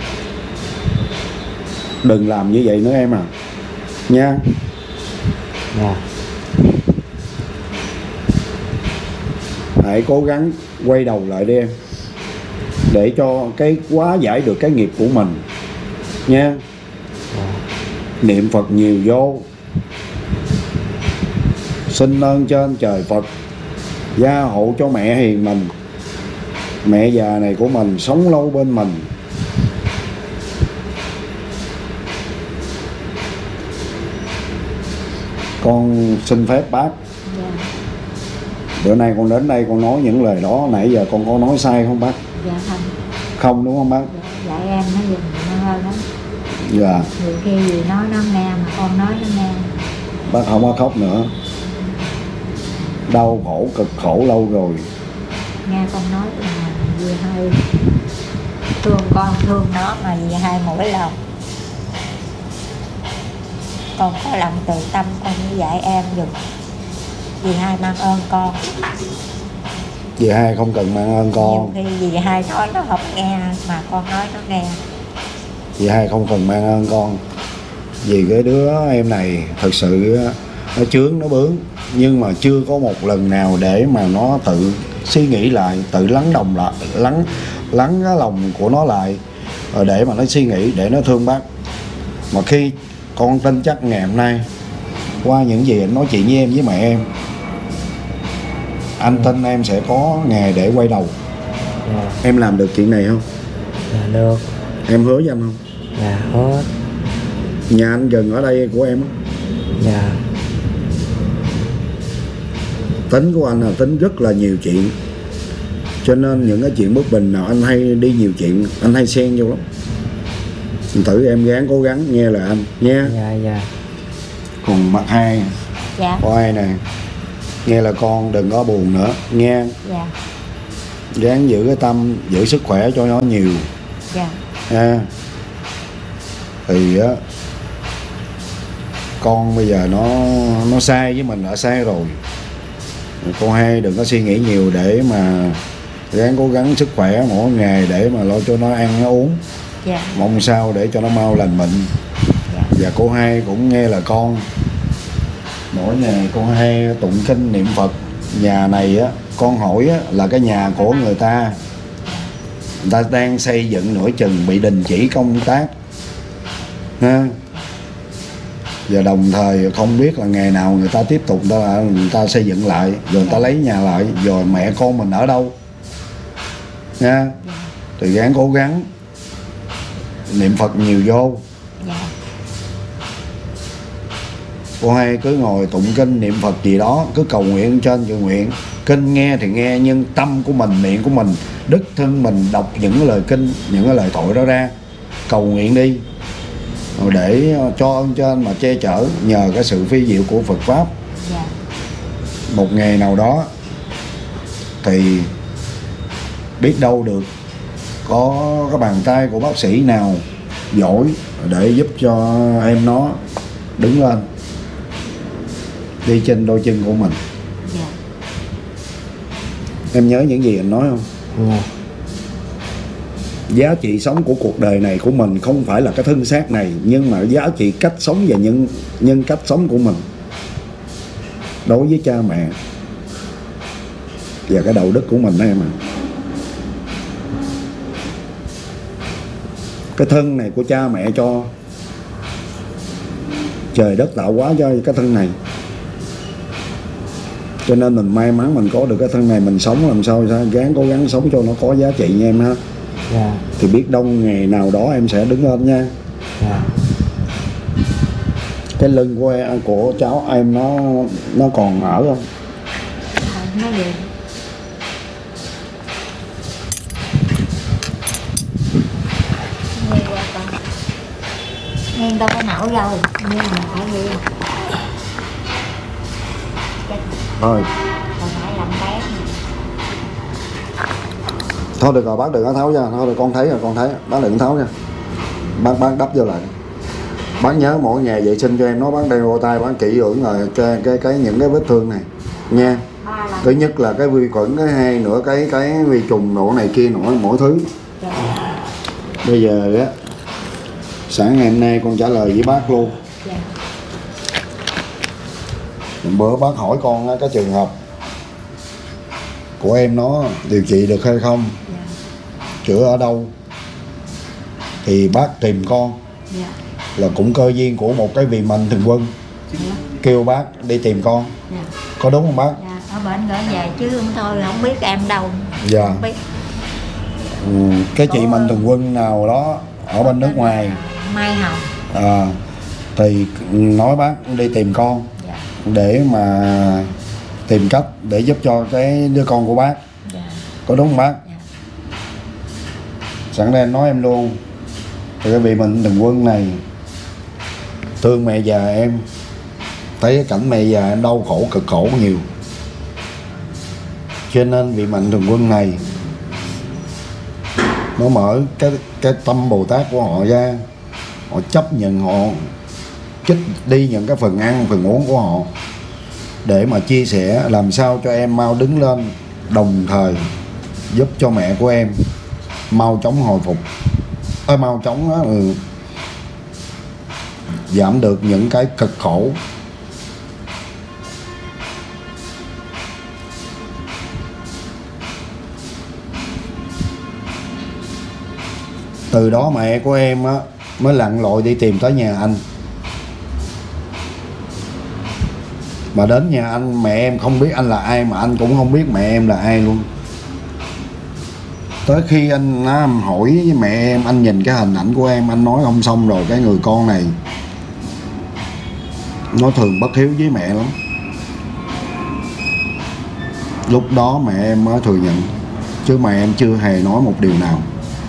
Đừng làm như vậy nữa em à, nha. Dạ. Hãy cố gắng quay đầu lại đi em, để cho cái hóa giải được cái nghiệp của mình nha. Niệm Phật nhiều vô, xin ơn trên trời Phật gia hộ cho mẹ hiền mình, mẹ già này của mình sống lâu bên mình. Con xin phép bác, bữa nay con đến đây con nói những lời đó, nãy giờ con có nói sai không bác? Dạ không. Không đúng không bác? Dạ, dạ em nó dùm nó hơn lắm. Dạ. Nhiều khi gì nói nó nghe mà con nói nó nghe. Bác không có khóc nữa. Đau khổ, cực khổ lâu rồi. Nghe con nói là dì hai thương con, thương nó mà dì hai mỗi lòng. Con có lòng từ tâm con mới dạy em dùm. Dì hai mang ơn con. Dì hai không cần mang ơn con. Nhiều khi dì hai nói nó không nghe mà con nói nó nghe. Dì hai không cần mang ơn con. Vì cái đứa em này thật sự nó chướng, nó bướng, nhưng mà chưa có một lần nào để mà nó tự suy nghĩ lại, tự lắng đồng lại, lắng lắng cái lòng của nó lại, rồi để mà nó suy nghĩ, để nó thương bác. Mà khi con tin chắc ngày hôm nay qua những gì anh nói chuyện với em với mẹ em, anh tin em sẽ có ngày để quay đầu. Dạ. Em làm được chuyện này không? Dạ được. Em hứa với anh không? Dạ hết. Nhà anh gần ở đây của em á. Dạ. Tính của anh là tính rất là nhiều chuyện, cho nên những cái chuyện bất bình nào anh hay đi nhiều chuyện, anh hay xen vô lắm. Thử em gắng cố gắng nghe lời anh nha. Dạ dạ. Còn mặt hai, Dạ. oai nè, nghe là con đừng có buồn nữa nghe. Dạ. Gắng giữ cái tâm, giữ sức khỏe cho nó nhiều Dạ. ha. Thì á, con bây giờ nó nó sai với mình đã sai rồi. Con hai đừng có suy nghĩ nhiều, để mà gắng cố gắng sức khỏe mỗi ngày để mà lo cho nó ăn nó uống. Dạ. Mong sao để cho nó mau lành bệnh. Dạ. Và cô hai cũng nghe là con, mỗi ngày cô hai tụng kinh niệm Phật. Nhà này á, con hỏi á, là cái nhà của người ta, người ta đang xây dựng nửa chừng bị đình chỉ công tác ha. Và đồng thời không biết là ngày nào người ta tiếp tục người ta, người ta xây dựng lại, rồi người ta lấy nhà lại, rồi mẹ con mình ở đâu nha. Thì gắng cố gắng niệm Phật nhiều vô. Dạ. Cô hai cứ ngồi tụng kinh niệm Phật gì đó, cứ cầu nguyện trên cầu nguyện. Kinh nghe thì nghe, nhưng tâm của mình, miệng của mình, đích thân mình đọc những cái lời kinh, những cái lời thoại đó ra, cầu nguyện đi, rồi để cho ơn trên mà che chở, nhờ cái sự phi diệu của Phật Pháp. Dạ. Một ngày nào đó thì biết đâu được có cái bàn tay của bác sĩ nào giỏi để giúp cho em nó đứng lên, đi trên đôi chân của mình. Dạ. Em nhớ những gì anh nói không? Dạ. Giá trị sống của cuộc đời này của mình không phải là cái thân xác này, nhưng mà giá trị cách sống và nhân, nhân cách sống của mình đối với cha mẹ và cái đạo đức của mình đó em ạ. Cái thân này của cha mẹ cho, trời đất tạo hóa cho cái thân này, cho nên mình may mắn mình có được cái thân này, mình sống làm sao sao gắng cố gắng sống cho nó có giá trị nha em ha. Dạ. Thì biết đâu ngày nào đó em sẽ đứng lên nha. Dạ. Cái lưng của em, của cháu em nó nó còn ở không? Nó về. nhưng đâu có nổi rồi nhưng mà phải gì Thôi còn phải làm bé thôi được rồi, bác đừng có tháo ra, thôi được, con thấy rồi, con thấy, bác đừng tháo ra, bác bác đắp vô lại. Bác nhớ mỗi ngày vệ sinh cho em nó, bác đeo vô tay, bác kỹ lưỡng rồi cho cái cái những cái vết thương này nha. Thứ nhất là cái vi khuẩn, cái hai nữa cái cái vi trùng nổ này kia nọ mỗi thứ. Bây giờ á, sáng ngày hôm nay con trả lời với bác luôn. Bữa bác hỏi con á, cái trường hợp của em nó điều trị được hay không, chữa ở đâu, thì bác tìm con là cũng cơ duyên của một cái vị mạnh thường quân kêu bác đi tìm con, có đúng không bác? Dạ, ở bệnh gửi về chứ không thôi là không biết em đâu. Dạ. Không biết. Ừ, cái chị mạnh thường quân nào đó ở bên nước ngoài Mai Hồng à, thì nói bác đi tìm con. dạ. Để mà tìm cách để giúp cho cái đứa con của bác. Dạ. Có đúng không bác? Dạ. Sẵn đây nói em luôn, thì cái vị mạnh thường quân này thương mẹ già em, thấy cái cảnh mẹ già em đau khổ cực khổ nhiều, cho nên vị mạnh thường quân này nó mở cái cái tâm Bồ Tát của họ ra, họ chấp nhận, họ trích đi những cái phần ăn phần uống của họ để mà chia sẻ làm sao cho em mau đứng lên, đồng thời giúp cho mẹ của em mau chóng hồi phục, à, mau chóng đó, ừ, giảm được những cái cực khổ. Từ đó mẹ của em á mới lặn lội đi tìm tới nhà anh. Mà đến nhà anh mẹ em không biết anh là ai, mà anh cũng không biết mẹ em là ai luôn. Tới khi anh á, hỏi với mẹ em, anh nhìn cái hình ảnh của em, anh nói không xong rồi, cái người con này nó thường bất hiếu với mẹ lắm. Lúc đó mẹ em mới thừa nhận, chứ mẹ em chưa hề nói một điều nào.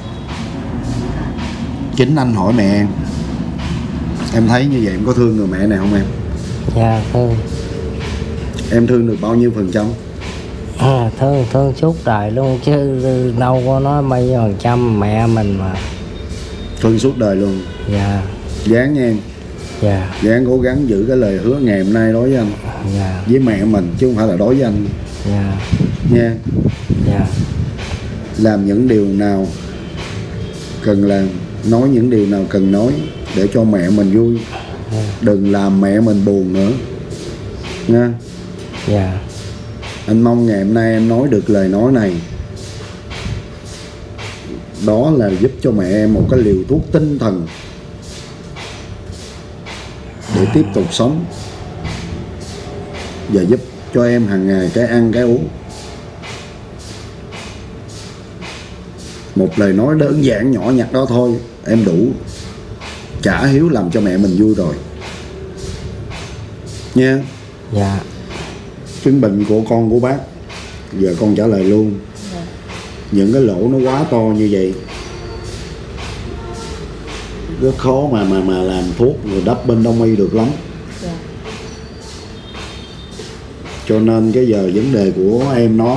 Chính anh hỏi mẹ em, em thấy như vậy em có thương người mẹ này không em? Dạ thương. Em thương được bao nhiêu phần trăm? À, thương thương suốt đời luôn chứ đâu có nói mấy phần trăm mẹ mình mà. Thương suốt đời luôn. Dạ. Dáng nha em. Dạ. Dáng cố gắng giữ cái lời hứa ngày hôm nay đối với anh. Dạ. Với mẹ mình chứ không phải là đối với anh. Dạ. Nha. Dạ. Làm những điều nào cần làm, nói những điều nào cần nói để cho mẹ mình vui. Dạ. Đừng làm mẹ mình buồn nữa nha. Dạ. Anh mong ngày hôm nay em nói được lời nói này, đó là giúp cho mẹ em một cái liều thuốc tinh thần để tiếp tục sống, và giúp cho em hàng ngày cái ăn cái uống. Một lời nói đơn giản nhỏ nhặt đó thôi, em đủ trả hiếu làm cho mẹ mình vui rồi nha. Dạ. Chứng bệnh của con của bác, giờ con trả lời luôn. Dạ. Những cái lỗ nó quá to như vậy rất khó mà mà mà làm thuốc rồi đắp bên đông y được lắm. Dạ. Cho nên cái giờ vấn đề của em nó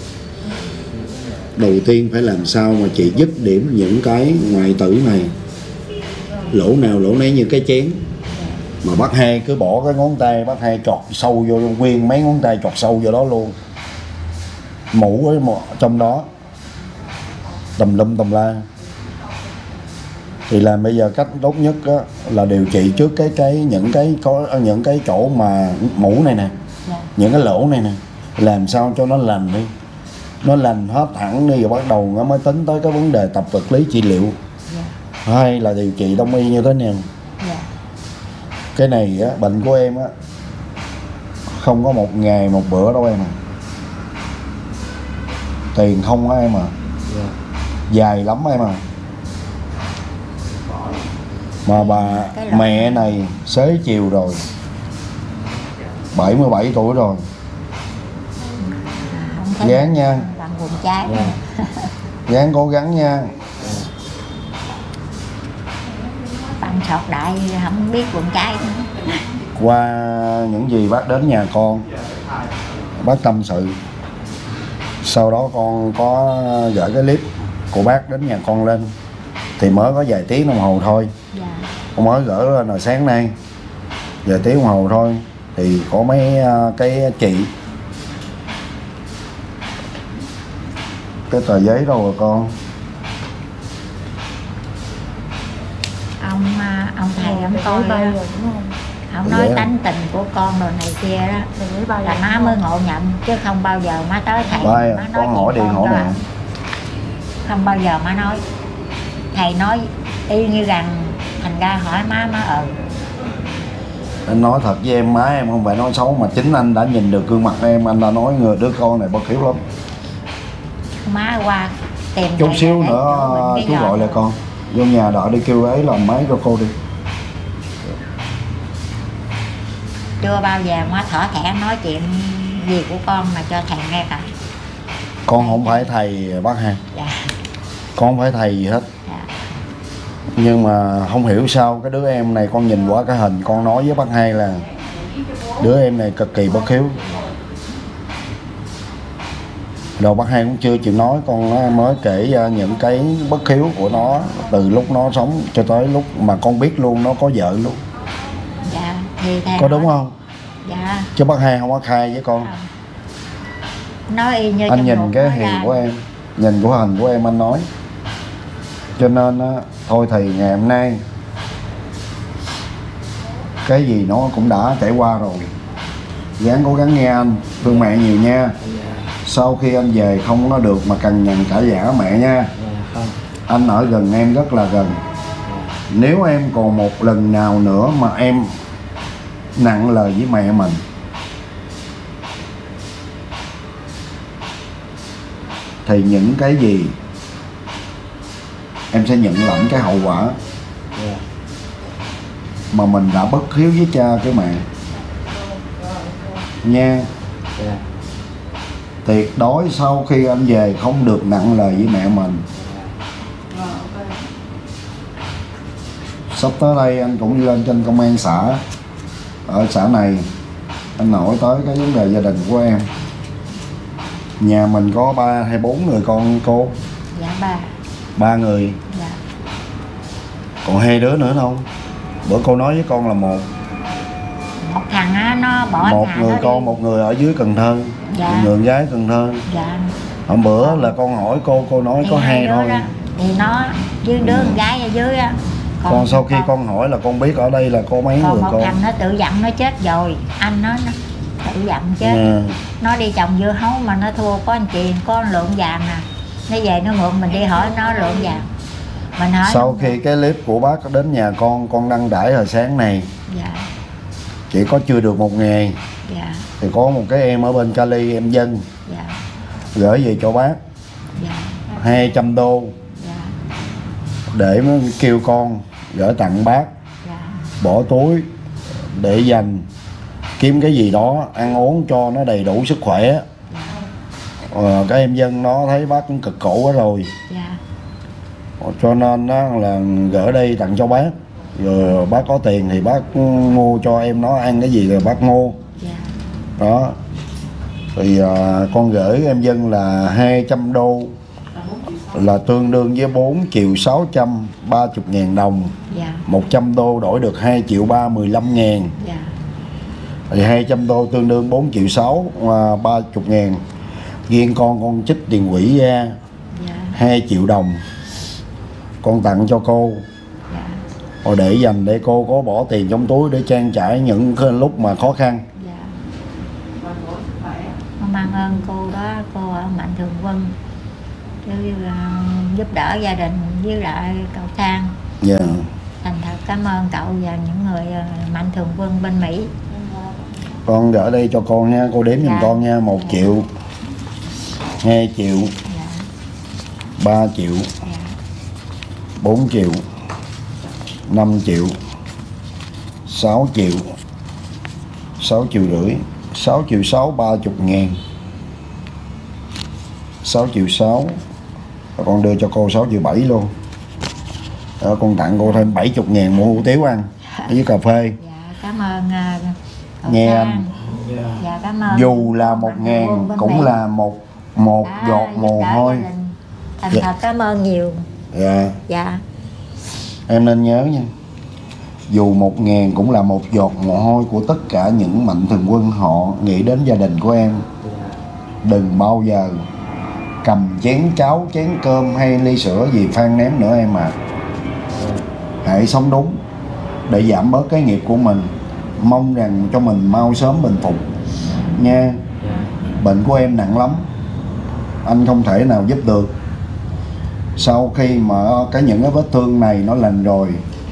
đầu tiên phải làm sao mà chị dứt điểm những cái ngoại tử này, lỗ nào lỗ nấy như cái chén. Mà bác hai cứ bỏ cái ngón tay, bác hai chọt sâu vô luôn, nguyên mấy ngón tay chọt sâu vô đó luôn, mũ với một trong đó tùm lum tùm la. Thì làm bây giờ cách tốt nhất á, là điều trị trước cái cái những cái có những cái chỗ mà mũ này nè, những cái lỗ này nè, làm sao cho nó lành đi, nó lành hết hẳn đi rồi bắt đầu nó mới tính tới cái vấn đề tập vật lý trị liệu. Hay là điều trị đông y như thế nào. Cái này á, bệnh của em á không có một ngày một bữa đâu em à. Tiền không á em à. Dạ. Dài lắm em à. Mà bà mẹ này xế chiều rồi, bảy mươi bảy tuổi rồi. Gán nha. Làm vùng trái. Dạ. Gán cố gắng nha. Bạn sọt đại không biết quần trái nữa. Qua những gì bác đến nhà con, bác tâm sự. Sau đó con có gửi cái clip của bác đến nhà con lên. Thì mới có vài tiếng đồng hồ thôi. Dạ. Con mới gửi lên là sáng nay, vài tiếng đồng hồ thôi. Thì có mấy cái chị, cái tờ giấy đâu rồi con? Ông ông thầy ông coi đó, ông nói tánh tình của con rồi này kia đó là má mới ngộ nhận, chứ không bao giờ má tới thầy Bài, má nói con hỏi điện hỏi nè. Không bao giờ má nói, thầy nói y như rằng, thành ra hỏi má má ừ. Anh nói thật với em, má em không phải nói xấu, mà chính anh đã nhìn được gương mặt em, anh đã nói người đứa con này bất hiếu lắm. Má qua tìm Chút xíu nữa chú gọi lại con, vô nhà đợi đi kêu ấy làm máy cho cô đi. Chưa bao giờ má thở thẻ nói chuyện gì của con mà cho thầy nghe cả. Con không phải thầy bác Hai. Dạ. Con không phải thầy gì hết. Dạ. Nhưng mà không hiểu sao cái đứa em này, con nhìn qua cái hình con nói với bác Hai là đứa em này cực kỳ bất hiếu. Đầu bác Hai cũng chưa chịu nói, con mới kể ra những cái bất hiếu của nó từ lúc nó sống cho tới lúc mà con biết luôn nó có vợ luôn. Dạ thì thầy Có nói, đúng không? Dạ. Chứ bác Hai không có khai với con. Nói y như Anh nhìn cái hình của em, nhìn của hình của em anh nói. Cho nên á, thôi thì ngày hôm nay cái gì nó cũng đã trải qua rồi, gắng cố gắng nghe anh, thương mẹ nhiều nha. Sau khi anh về không có được mà cần nhận trả giả mẹ nha. Anh ở gần em rất là gần. Nếu em còn một lần nào nữa mà em nặng lời với mẹ mình, thì những cái gì em sẽ nhận lãnh cái hậu quả mà mình đã bất hiếu với cha với mẹ nha. Tuyệt đối sau khi anh về không được nặng lời với mẹ mình. Sắp tới đây anh cũng lên trên công an xã, ở xã này anh hỏi tới cái vấn đề gia đình của em. Nhà mình có ba hay bốn người con cô? Dạ ba. Ba người. Dạ. Còn hai đứa nữa không? Bữa cô nói với con là một. Một thằng á nó bỏ Một nhà người nó con, đi. một người ở dưới Cần Thơ. Dạ. Một người gái Cần Thơ. Dạ. Hôm bữa là con hỏi cô, cô nói Thì có hai đứa thôi. đó, thì nó với đứa con gái ở dưới á. Còn sau khi con hỏi là con biết ở đây là có mấy còn người một con. thằng nó tự dặn nó chết rồi. Anh nó, nó tự dặn chết. Ừ. Nó đi trồng dưa hấu mà nó thua có anh chị, có lượng vàng nè. Nó về nó mượn mình đi hỏi nó lượng vàng. Mình hỏi Sau nó... khi cái clip của bác đến nhà con, con đăng tải hồi sáng này, Dạ. chỉ có chưa được một ngày, Dạ. thì có một cái em ở bên Cali, em Dân, Dạ. gửi về cho bác Dạ. hai trăm đô Dạ. để mới kêu con gửi tặng bác, Dạ. bỏ túi để dành kiếm cái gì đó ăn uống cho nó đầy đủ sức khỏe. Ờ, cái em Dân nó thấy bác cũng cực khổ quá rồi, Dạ. cho nên đó là gửi đây tặng cho bác. Rồi bác có tiền thì bác mua cho em nó ăn cái gì rồi bác mua. Dạ. Đó thì à, con gửi em Dân là hai trăm đô, là tương đương với bốn triệu sáu trăm ba mươi ngàn đồng. Dạ. Một trăm đô đổi được hai triệu ba mười lăm ngàn. Dạ. Thì hai trăm đô tương đương bốn triệu sáu ba mươi ngàn. Riêng con con trích tiền quỹ ra Dạ. hai triệu đồng, con tặng cho cô. Dạ. Rồi để dành để cô có bỏ tiền trong túi để trang trải những cái lúc mà khó khăn. Dạ. Con mang ơn cô đó, cô ở Mạnh Thường Quân, chứ uh, giúp đỡ gia đình với lại cậu Thang. Dạ. Thành thật cảm ơn cậu và những người uh, Mạnh Thường Quân bên Mỹ. Con gửi đây cho con nha, cô đếm giùm Dạ. con nha. Một triệu, hai triệu, Dạ. ba triệu, Dạ. bốn triệu, năm triệu, sáu triệu, sáu triệu rưỡi, sáu triệu sáu ba mươi ngàn, sáu triệu sáu. Và con đưa cho cô sáu triệu bảy luôn. Đó, con tặng cô thêm bảy mươi ngàn mua hủ tiếu ăn với cà phê. Dạ cảm ơn uh, Nghe anh. Dạ cảm ơn. Dù là một ngàn cũng là một một Đã giọt mồ hôi. Thành thật cảm ơn nhiều. Dạ. Dạ. Em nên nhớ nha, dù một ngàn cũng là một giọt mồ hôi của tất cả những mạnh thường quân họ nghĩ đến gia đình của em. Đừng bao giờ cầm chén cháo, chén cơm hay ly sữa gì phan ném nữa em à. Hãy sống đúng để giảm bớt cái nghiệp của mình. Mong rằng cho mình mau sớm bình phục nha. Bệnh của em nặng lắm, anh không thể nào giúp được. Sau khi mà cái những cái vết thương này nó lành rồi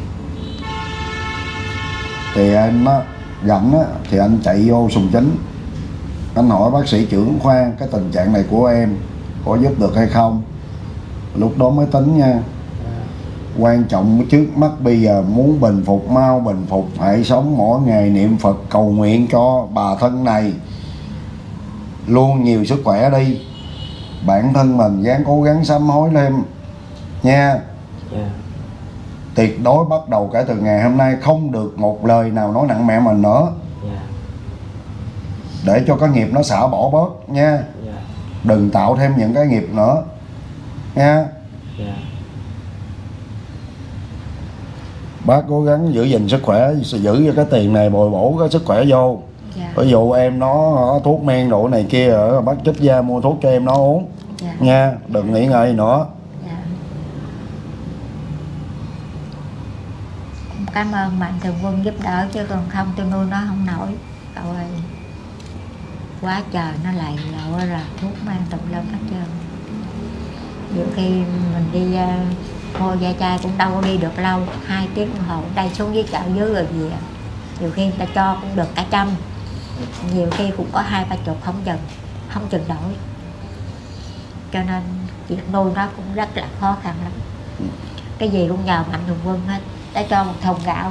thì anh á, rảnh á, thì anh chạy vô Sùng Chính, anh hỏi bác sĩ trưởng khoa cái tình trạng này của em có giúp được hay không, lúc đó mới tính nha. Quan trọng trước mắt bây giờ muốn bình phục, mau bình phục, hãy sống mỗi ngày niệm Phật cầu nguyện cho bà thân này luôn nhiều sức khỏe đi. Bản thân mình gắng cố gắng sám hối lên nha. Yeah. Tuyệt đối bắt đầu kể từ ngày hôm nay không được một lời nào nói nặng mẹ mình nữa. Yeah. Để cho cái nghiệp nó xả bỏ bớt nha. Yeah. Đừng tạo thêm những cái nghiệp nữa nha. Yeah. Bác cố gắng giữ gìn sức khỏe, giữ cho cái tiền này bồi bổ cái sức khỏe vô. Dạ. Ví dụ em nó thuốc men độ này kia ở bác trích ra mua thuốc cho em nó uống. Dạ. Nha, đừng nghĩ ngợi gì nữa. Dạ. Cảm ơn mạnh thường quân giúp đỡ chứ còn không tôi nuôi nó không nổi. Cậu ơi, quá trời nó lầy lội rồi thuốc men tùm lum hết trơn. Nhiều khi mình đi uh, mua da chai cũng đâu có đi được lâu, hai tiếng đồng hồ đây xuống dưới chợ dưới rồi về. Nhiều khi người ta cho cũng được cả trăm, nhiều khi cũng có hai ba chục không chừng, không chừng nổi. Cho nên việc nuôi nó cũng rất là khó khăn lắm. Cái gì cũng nhờ mạnh thường quân hết. Đã cho một thùng gạo,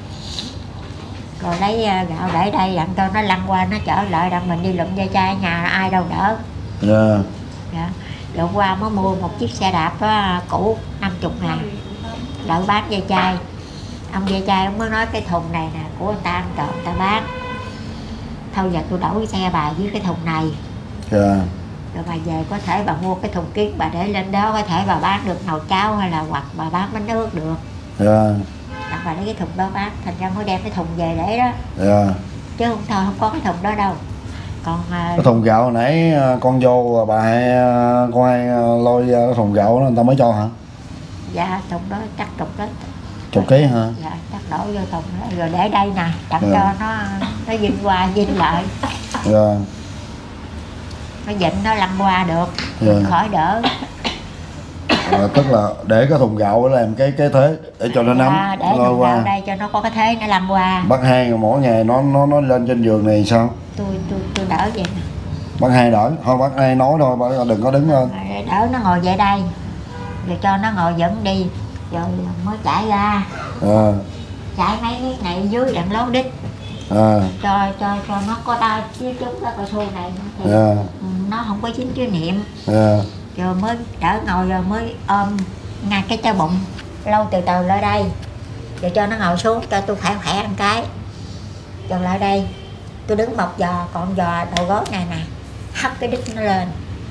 rồi lấy gạo để đây đặng cho nó lăn qua nó trở lại, đặng mình đi lụm da chai nhà ai đâu đỡ. Dạ. Dạ. Rồi qua mới mua một chiếc xe đạp đó, cũ năm mươi ngàn đỡ bán da chai. Ông da chai ông mới nói cái thùng này nè của người ta ăn trộm người ta bán, thôi giờ tôi đổi xe bà với cái thùng này. Dạ. Rồi bà về có thể bà mua cái thùng kiến bà để lên đó, có thể bà bán được nồi cháo hay là hoặc bà bán bánh nước được. Dạ. Đặng bà lấy cái thùng đó bán, thành ra mới đem cái thùng về để đó. Dạ. Chứ không thôi không có cái thùng đó đâu. Còn Cái thùng gạo hồi nãy con vô bà hai con hai lôi cái thùng gạo đó người ta mới cho hả? dạ thùng đó chắc chục đó. Chục ký hả? Dạ chắc đổ vô thùng đó. Rồi để đây nè, đặng Dạ. cho nó nó vinh qua vinh lại. Dạ. Nó vịnh nó lăn qua được. Dạ. Khỏi đỡ. À, tức là để cái thùng gạo để làm cái cái thế để cho nó nắm À, để lôi thùng qua gạo đây cho nó có cái thế nó lăn qua. bác hai rồi mỗi ngày nó nó nó lên trên giường này sao? Tôi tôi tôi đỡ vậy nè. Bác hai đỡ thôi, bác hai nói thôi, bác đừng có đứng lên. Rồi đỡ nó ngồi về đây, rồi cho nó ngồi dẫn đi, rồi mới chạy ra. À. Chạy mấy cái này dưới đặng lót đít. À. cho cho cho nó có đau chứ chúng cái cao su này thì Yeah. nó không có dính chứa niệm. Yeah. Rồi mới đỡ ngồi rồi mới ôm ngay cái cho bụng lâu từ từ lại đây, rồi cho nó ngồi xuống cho tôi khỏe khỏe ăn cái, rồi lại đây tôi đứng một giò, còn giò đầu gối này nè hất cái đít nó lên,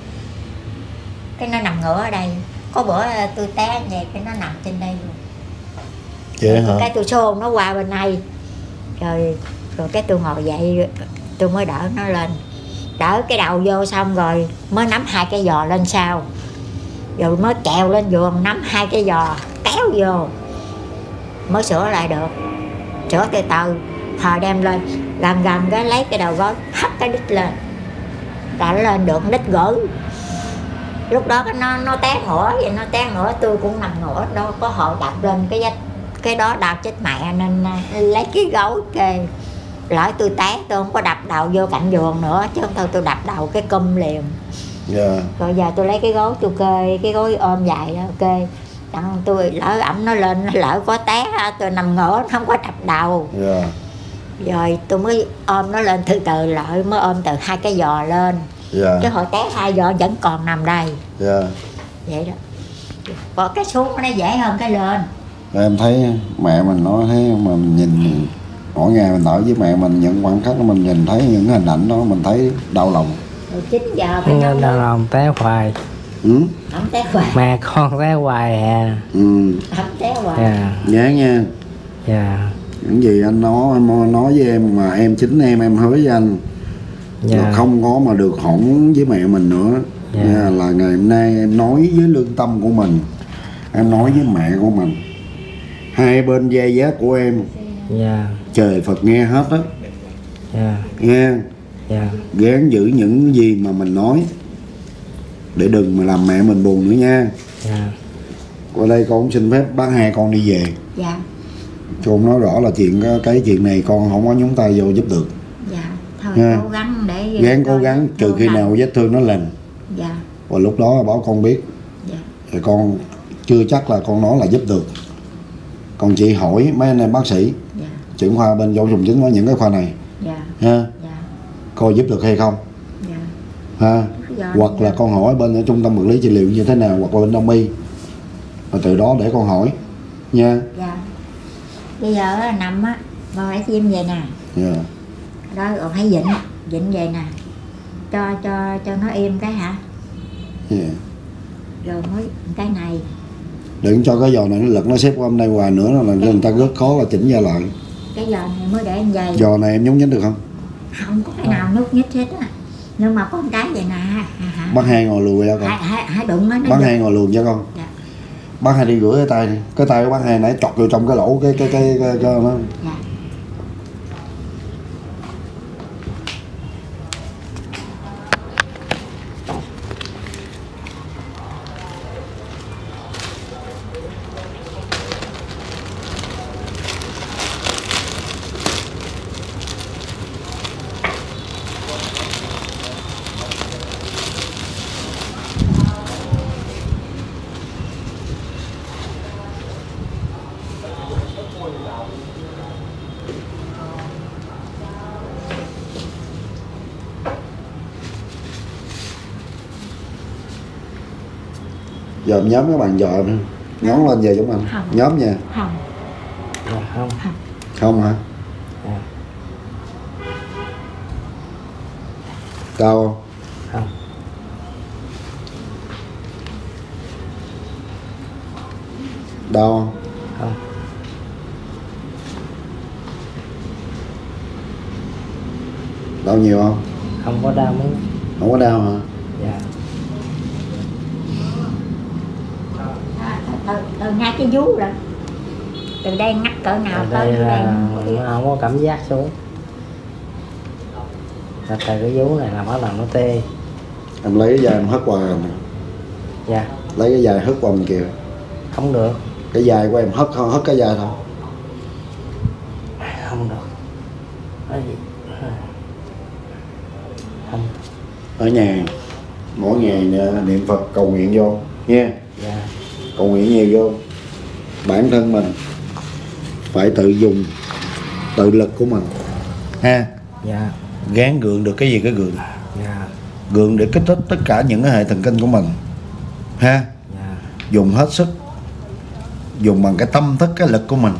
cái nó nằm ngửa ở đây. Có bữa tôi té về cái nó nằm trên đây luôn. Vậy hả? Cái tôi xô nó qua bên này, rồi rồi cái tôi ngồi dậy tôi mới đỡ nó lên, đỡ cái đầu vô xong rồi mới nắm hai cái giò lên sau, rồi mới trèo lên giường nắm hai cái giò kéo vô mới sửa lại được. Sửa từ từ thời đem lên gần gần cái lấy cái đầu gối hất cái đít lên, đã lên được đít gửi. Lúc đó nó nó té ngửa vậy, nó té ngửa tôi cũng nằm ngửa, đâu có hội đập lên cái vách cái đó đau chết mẹ, nên lấy cái gối kê. Lỡ tôi té tôi không có đập đầu vô cạnh giường nữa, chứ không thôi tôi đập đầu cái cum liền. Yeah. Rồi giờ tôi lấy cái gối tôi kê, cái gối ôm dài đó kê. Đặng tôi lỡ ẩm nó lên, lỡ có té tôi nằm ngửa không có đập đầu. Yeah. Rồi tôi mới ôm nó lên từ từ lại, mới ôm từ hai cái giò lên. Yeah. Chứ hồi té hai giò vẫn còn nằm đây. Yeah. Vậy đó. Có cái xuống nó dễ hơn cái lên. Rồi em thấy mẹ mình nói thế mà mình nhìn mỗi ngày mình ở với mẹ mình, những khoảnh khắc mình nhìn thấy những hình ảnh đó mình thấy đau lòng. Rồi chín giờ phải Nên nấu. là lòng té hoài. Ừ? Không té hoài. Mà con té hoài à. Ừ. Không té hoài. Dạ. Nhớ nha. Dạ. Những gì anh nói em nói với em mà em chính em em hứa với anh Dạ. là không có mà được hỏng với mẹ mình nữa. Dạ. Nha, là ngày hôm nay em nói với lương tâm của mình, em nói với mẹ của mình, hai bên dây giác của em, Dạ. trời Phật nghe hết á. Dạ. Nghe. Dạ. Gán giữ những gì mà mình nói để đừng mà làm mẹ mình buồn nữa nha. Dạ. Qua đây con cũng xin phép bác hai con đi về. Dạ. Con nói rõ là chuyện cái chuyện này con không có nhúng tay vô giúp được. Dạ. Thôi Nha. cố gắng để Gán cố gắng trừ khi nào vết thương nó lành. Dạ. Và lúc đó báo con biết. Dạ. Thì con chưa chắc là con nói là giúp được. Con chỉ hỏi mấy anh em bác sĩ Dạ. trưởng khoa bên Dỗ Trùng Chính có những cái khoa này Dạ. ha, Dạ. coi giúp được hay không Dạ. ha. Dạ. Hoặc là con hỏi bên ở trung tâm vật lý trị liệu như thế nào, hoặc là bên đông y, và từ đó để con hỏi nha. Dạ. Bây giờ á, nằm á mà phải chim về nè. Dạ. Đó rồi phải dịnh dịnh về nè, cho cho cho nó im cái hả, Dạ. rồi mới cái này. Đừng cho cái giò này nó lật nó xếp qua hôm nay hoài nữa là người ta rất khó là chỉnh ra lại. Cái giò này mới để anh dày. Giò này em nhúng nhính được không? Không có cái nào nút nhích hết á, nhưng mà có một cái vậy nè hả, hả? Bác hai ngồi lùi ra con. Hãy, hãy, hãy đụng nó. Bác hai ngồi lùi cho con. Dạ. Bác hai đi rửa cái tay đi. Cái tay của bác hai nãy chọt vô trong cái lỗ cái cái cái cái, cái nó. Dạ. Giờ em nhóm cái bàn giò nữa. Nhón lên về giống anh. Không. Nhóm nha. Không. Dạ. Không. Không hả? Dạ. Đau không? Không. Đau không? Không. Đau nhiều không? Không có đau mấy. Không có đau hả? Dạ. Từ, từ ngay cái vú rồi, từ đây ngắt cỡ nào Ở tới đây đây là không có biết. nó không có cảm giác xuống. Là tại cái vú này là bắt đầu nó tê. Em lấy cái dài em hất qua nè. Dạ. Lấy cái dài hất qua mình kìa. Không được. Cái dài của em hất hất cái dài thôi. Không được. Cái gì? Không. Ở nhà mỗi ngày niệm Phật cầu nguyện vô nha. Dạ. Cầu nguyện nhiều vô. Bản thân mình phải tự dùng tự lực của mình ha. Dạ. Gán gượng được cái gì cái gượng. Dạ. Gượng để kích thích tất cả những cái hệ thần kinh của mình ha. Dạ. Dùng hết sức, dùng bằng cái tâm thức cái lực của mình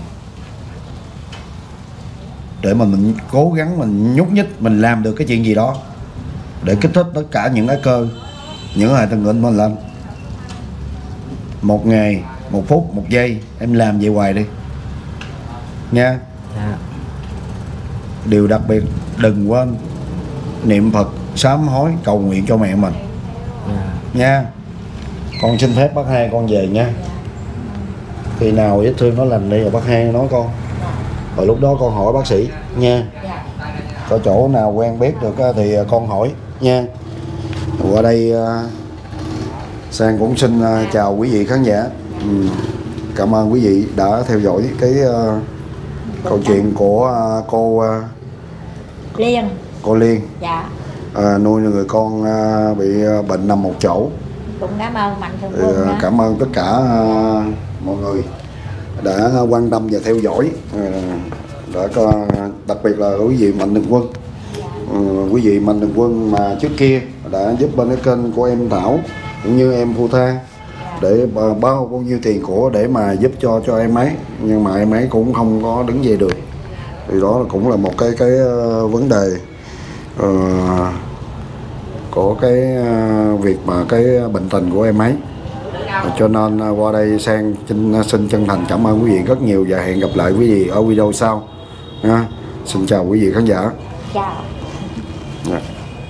để mà mình cố gắng mình nhúc nhích, mình làm được cái chuyện gì đó để kích thích tất cả những cái cơ, những hệ thần kinh mình lên. Một ngày, một phút, một giây em làm vậy hoài đi nha. Dạ. Điều đặc biệt đừng quên niệm Phật, sám hối, cầu nguyện cho mẹ mình Dạ. nha. Con xin phép bác hai con về nha. Khi nào vết thương nó lành đi rồi bác hai nói con, rồi lúc đó con hỏi bác sĩ nha. Dạ. Có chỗ nào quen biết được thì con hỏi nha. Qua đây Sang cũng xin chào quý vị khán giả. Cảm ơn quý vị đã theo dõi cái câu chuyện của cô Liên. cô Liên. Dạ. À, nuôi người con bị bệnh nằm một chỗ. Cũng cảm ơn Mạnh Thường Quân đó. Cảm ơn tất cả mọi người đã quan tâm và theo dõi, đã có, đặc biệt là quý vị Mạnh Thường Quân. Ừ, quý vị Mạnh Thường Quân mà trước kia đã giúp bên cái kênh của em Thảo cũng như em Phu Tha để bao bao nhiêu tiền của để mà giúp cho cho em ấy, nhưng mà em ấy cũng không có đứng dậy được. Thì đó cũng là một cái cái uh, vấn đề uh, của cái uh, việc mà cái bệnh tình của em ấy. Cho nên uh, qua đây Sang xin, xin chân thành cảm ơn quý vị rất nhiều và hẹn gặp lại quý vị ở video sau nha. Xin chào quý vị khán giả. Chào. Yeah.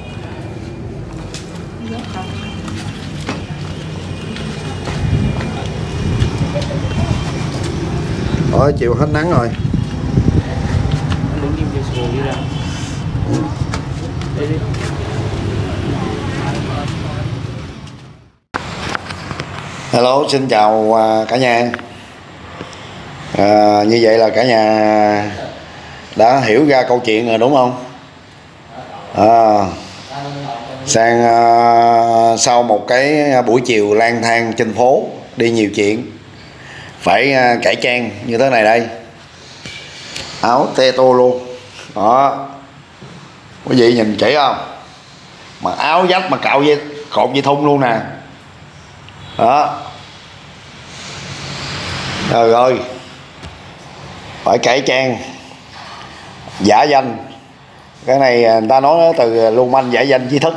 Rồi chiều hết nắng rồi. Hello, xin chào cả nhà. À, như vậy là cả nhà đã hiểu ra câu chuyện rồi đúng không? À, Sang à, sau một cái buổi chiều lang thang trên phố đi nhiều chuyện, phải à, cải trang như thế này đây, áo te tô luôn đó, quý vị nhìn kỹ không, mà áo dách mà cạo dây cột dây thun luôn nè đó. Trời ơi, phải cải trang giả danh, cái này người ta nói từ lưu manh giả danh trí thức.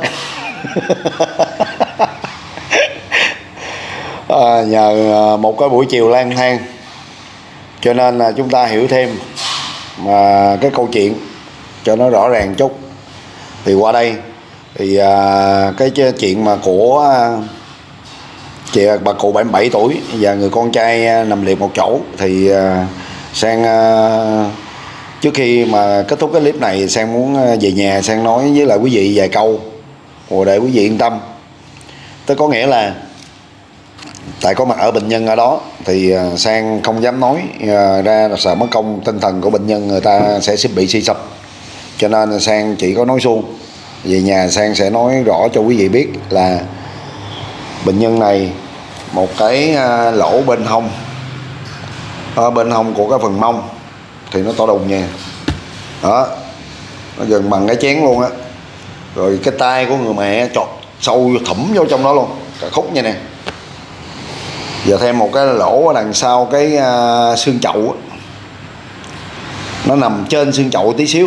À, nhờ một cái buổi chiều lang thang cho nên là chúng ta hiểu thêm mà cái câu chuyện cho nó rõ ràng chút. Thì qua đây thì à, cái chuyện mà của chị bà cụ bảy mươi bảy tuổi và người con trai nằm liệt một chỗ thì à, Sang à, trước khi mà kết thúc cái clip này, Sang muốn về nhà Sang nói với lại quý vị vài câu rồi để quý vị yên tâm. Tức có nghĩa là tại có mặt ở bệnh nhân ở đó thì Sang không dám nói ra là sợ mất công tinh thần của bệnh nhân, người ta sẽ bị suy sụp, cho nên Sang chỉ có nói suông. Về nhà Sang sẽ nói rõ cho quý vị biết là bệnh nhân này một cái lỗ bên hông, ở bên hông của cái phần mông thì nó to đùng nha đó, nó gần bằng cái chén luôn á. Rồi cái tay của người mẹ chọt sâu thủng vô trong đó luôn, cả khúc như nè. Giờ thêm một cái lỗ ở đằng sau cái uh, xương chậu á, nó nằm trên xương chậu tí xíu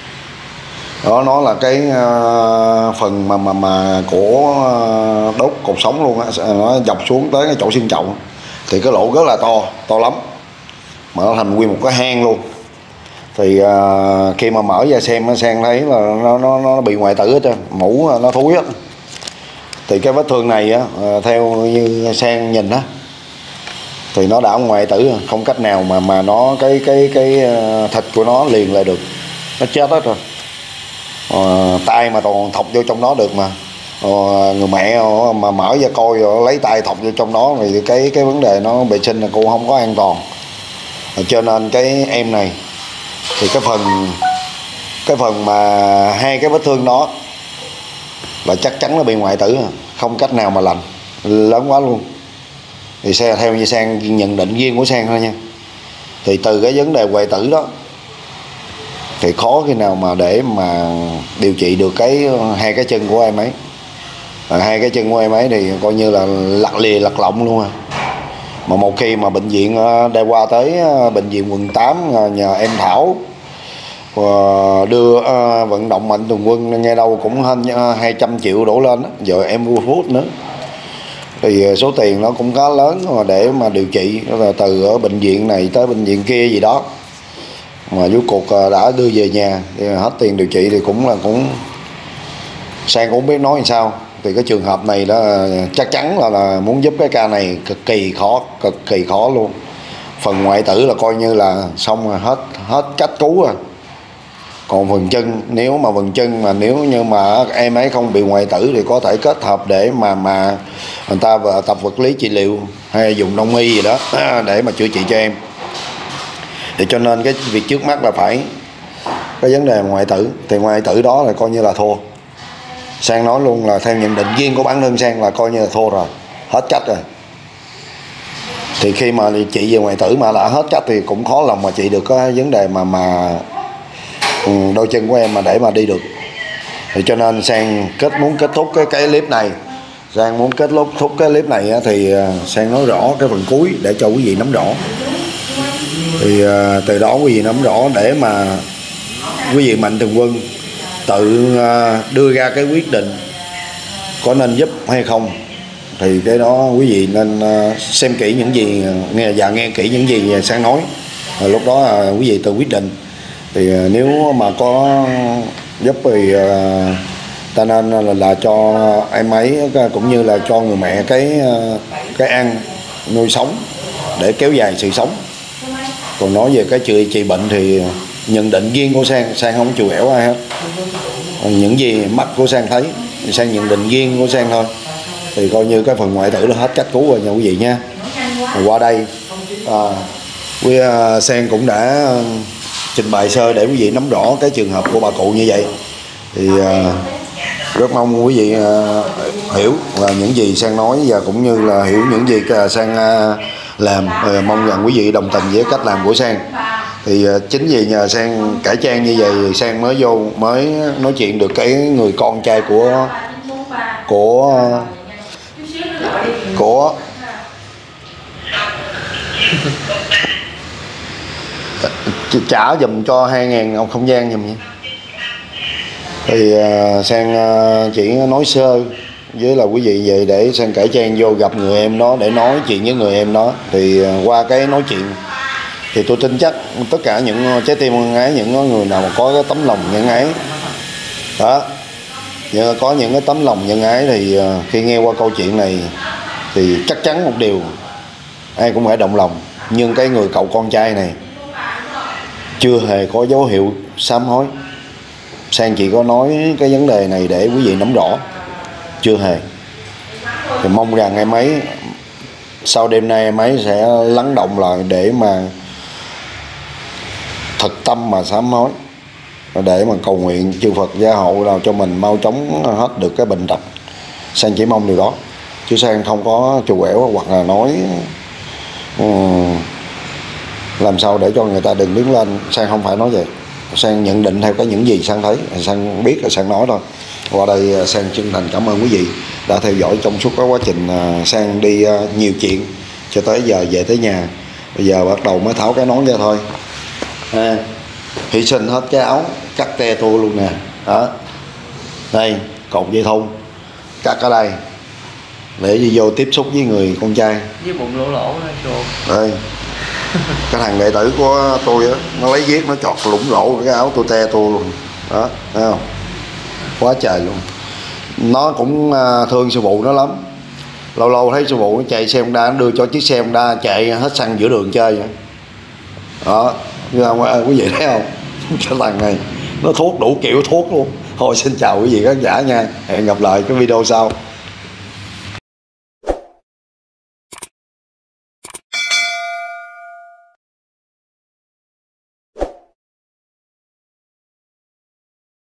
đó, nó là cái uh, phần mà mà mà của uh, đốt cột sống luôn á, nó dọc xuống tới cái chỗ xương chậu. Thì cái lỗ rất là to, to lắm, mà nó thành nguyên một cái hang luôn. Thì uh, khi mà mở ra xem, Sang thấy là nó nó nó bị hoại tử hết trơn, mũ nó thúi hết. Thì cái vết thương này á, uh, theo như Sang nhìn á, thì nó đã hoại tử, không cách nào mà mà nó cái cái cái uh, thịt của nó liền lại được, nó chết hết rồi. Uh, tay mà còn thọc vô trong đó được mà. Uh, người mẹ uh, mà mở ra coi rồi lấy tay thọc vô trong đó thì cái cái vấn đề nó vệ sinh là cô không có an toàn. Uh, cho nên cái em này thì cái phần cái phần mà hai cái vết thương đó là chắc chắn nó bị hoại tử, không cách nào mà lành, lớn quá luôn. Thì sẽ theo như Sang nhận định riêng của Sang thôi nha, thì từ cái vấn đề hoại tử đó thì khó khi nào mà để mà điều trị được cái hai cái chân của em ấy. À, hai cái chân của em ấy thì coi như là lặt lìa lặt lọng luôn à. Mà một khi mà bệnh viện đã qua tới bệnh viện quận tám nhờ em Thảo đưa uh, vận động mạnh thường quân nghe đâu cũng hơn uh, hai trăm triệu đổ lên đó. Giờ em mua phút nữa thì số tiền nó cũng khá lớn mà để mà điều trị, là từ ở bệnh viện này tới bệnh viện kia gì đó, mà rốt cuộc đã đưa về nhà thì hết tiền điều trị thì cũng là cũng Sang cũng biết nói làm sao. Thì cái trường hợp này đó chắc chắn là, là muốn giúp cái ca này cực kỳ khó, cực kỳ khó luôn. Phần ngoại tử là coi như là xong rồi, hết hết cách cứu rồi. Còn phần chân, nếu mà phần chân mà nếu như mà em ấy không bị ngoại tử thì có thể kết hợp để mà mà người ta vào tập vật lý trị liệu hay dùng đông y gì đó để mà chữa trị cho em. Thì cho nên cái việc trước mắt là phải cái vấn đề ngoại tử, thì ngoại tử đó là coi như là thua. Sang nói luôn là theo nhận định riêng của bản thân Sang là coi như là thua rồi, hết cách rồi. Thì khi mà trị về ngoại tử mà đã hết cách thì cũng khó lòng mà trị được cái vấn đề mà mà đôi chân của em mà để mà đi được. Thì cho nên Sang kết muốn kết thúc cái cái clip này Sang muốn kết thúc thúc cái clip này á, thì Sang nói rõ cái phần cuối để cho quý vị nắm rõ. Thì uh, từ đó quý vị nắm rõ để mà quý vị mạnh thường quân tự uh, đưa ra cái quyết định có nên giúp hay không. Thì cái đó quý vị nên uh, xem kỹ những gì nghe và nghe kỹ những gì Sang nói. Rồi lúc đó uh, quý vị tự quyết định. Thì uh, nếu mà có giúp thì uh, ta nên là, là cho em ấy cũng như là cho người mẹ cái uh, cái ăn nuôi sống để kéo dài sự sống. Còn nói về cái trị, trị bệnh thì nhận định riêng của Sang, Sang không chịu ẻo ai hết. Những gì mắt của Sang thấy, Sang nhận định riêng của Sang thôi. Thì coi như cái phần ngoại tử là hết cách cứu rồi nha quý vị nha. Qua đây à, quý uh, Sang cũng đã trình bày sơ để quý vị nắm rõ cái trường hợp của bà cụ như vậy. Thì uh, rất mong quý vị uh, hiểu là những gì Sang nói và cũng như là hiểu những gì Sang uh, làm. uh, Mong rằng quý vị đồng tình với cách làm của Sang. Thì uh, chính vì nhờ Sang cải trang như vậy Sang mới vô mới nói chuyện được cái người con trai của của của trả dùm cho hai ngàn ông không gian dùm nha. Thì uh, Sang uh, chỉ nói sơ với là quý vị về để Sang cải trang vô gặp người em đó để nói chuyện với người em đó. Thì uh, qua cái nói chuyện thì tôi tin chắc tất cả những trái tim nhân ái, những người nào mà có cái tấm lòng nhân ái đó, có những cái tấm lòng nhân ái thì uh, khi nghe qua câu chuyện này thì chắc chắn một điều ai cũng phải động lòng. Nhưng cái người cậu con trai này chưa hề có dấu hiệu sám hối. Sang chỉ có nói cái vấn đề này để quý vị nắm rõ, chưa hề. Thì mong rằng em ấy sau đêm nay em ấy sẽ lắng động lại để mà thật tâm mà sám hối, để mà cầu nguyện chư Phật gia hộ nào cho mình mau chóng hết được cái bệnh tật. Sang chỉ mong điều đó, chứ Sang không có trù ẻo hoặc là nói um, làm sao để cho người ta đừng đứng lên. Sang không phải nói vậy. Sang nhận định theo cái những gì Sang thấy, Sang biết là Sang nói thôi. Qua đây Sang chân thành cảm ơn quý vị đã theo dõi trong suốt cái quá trình Sang đi nhiều chuyện cho tới giờ về tới nhà. Bây giờ bắt đầu mới tháo cái nón ra thôi. À, hy sinh hết cái áo, cắt te tua luôn nè. Đó. Đây, cột dây thun cắt ở đây để đi vô tiếp xúc với người con trai. Với bụng lỗ lỗ đó. Đây. Cái thằng đệ tử của tôi á, nó lấy viết nó chọt lủng lỗ cái áo tôi te tua luôn. Đó, thấy không? Quá trời luôn. Nó cũng thương sư phụ nó lắm. Lâu lâu thấy sư phụ nó chạy xe Honda, nó đưa cho chiếc xe Honda chạy hết xăng giữa đường chơi vậy. Đó, như không, quý vị thấy không? Cái thằng này nó thuốc đủ kiểu thuốc luôn. Thôi xin chào quý vị khán giả nha. Hẹn gặp lại cái video sau.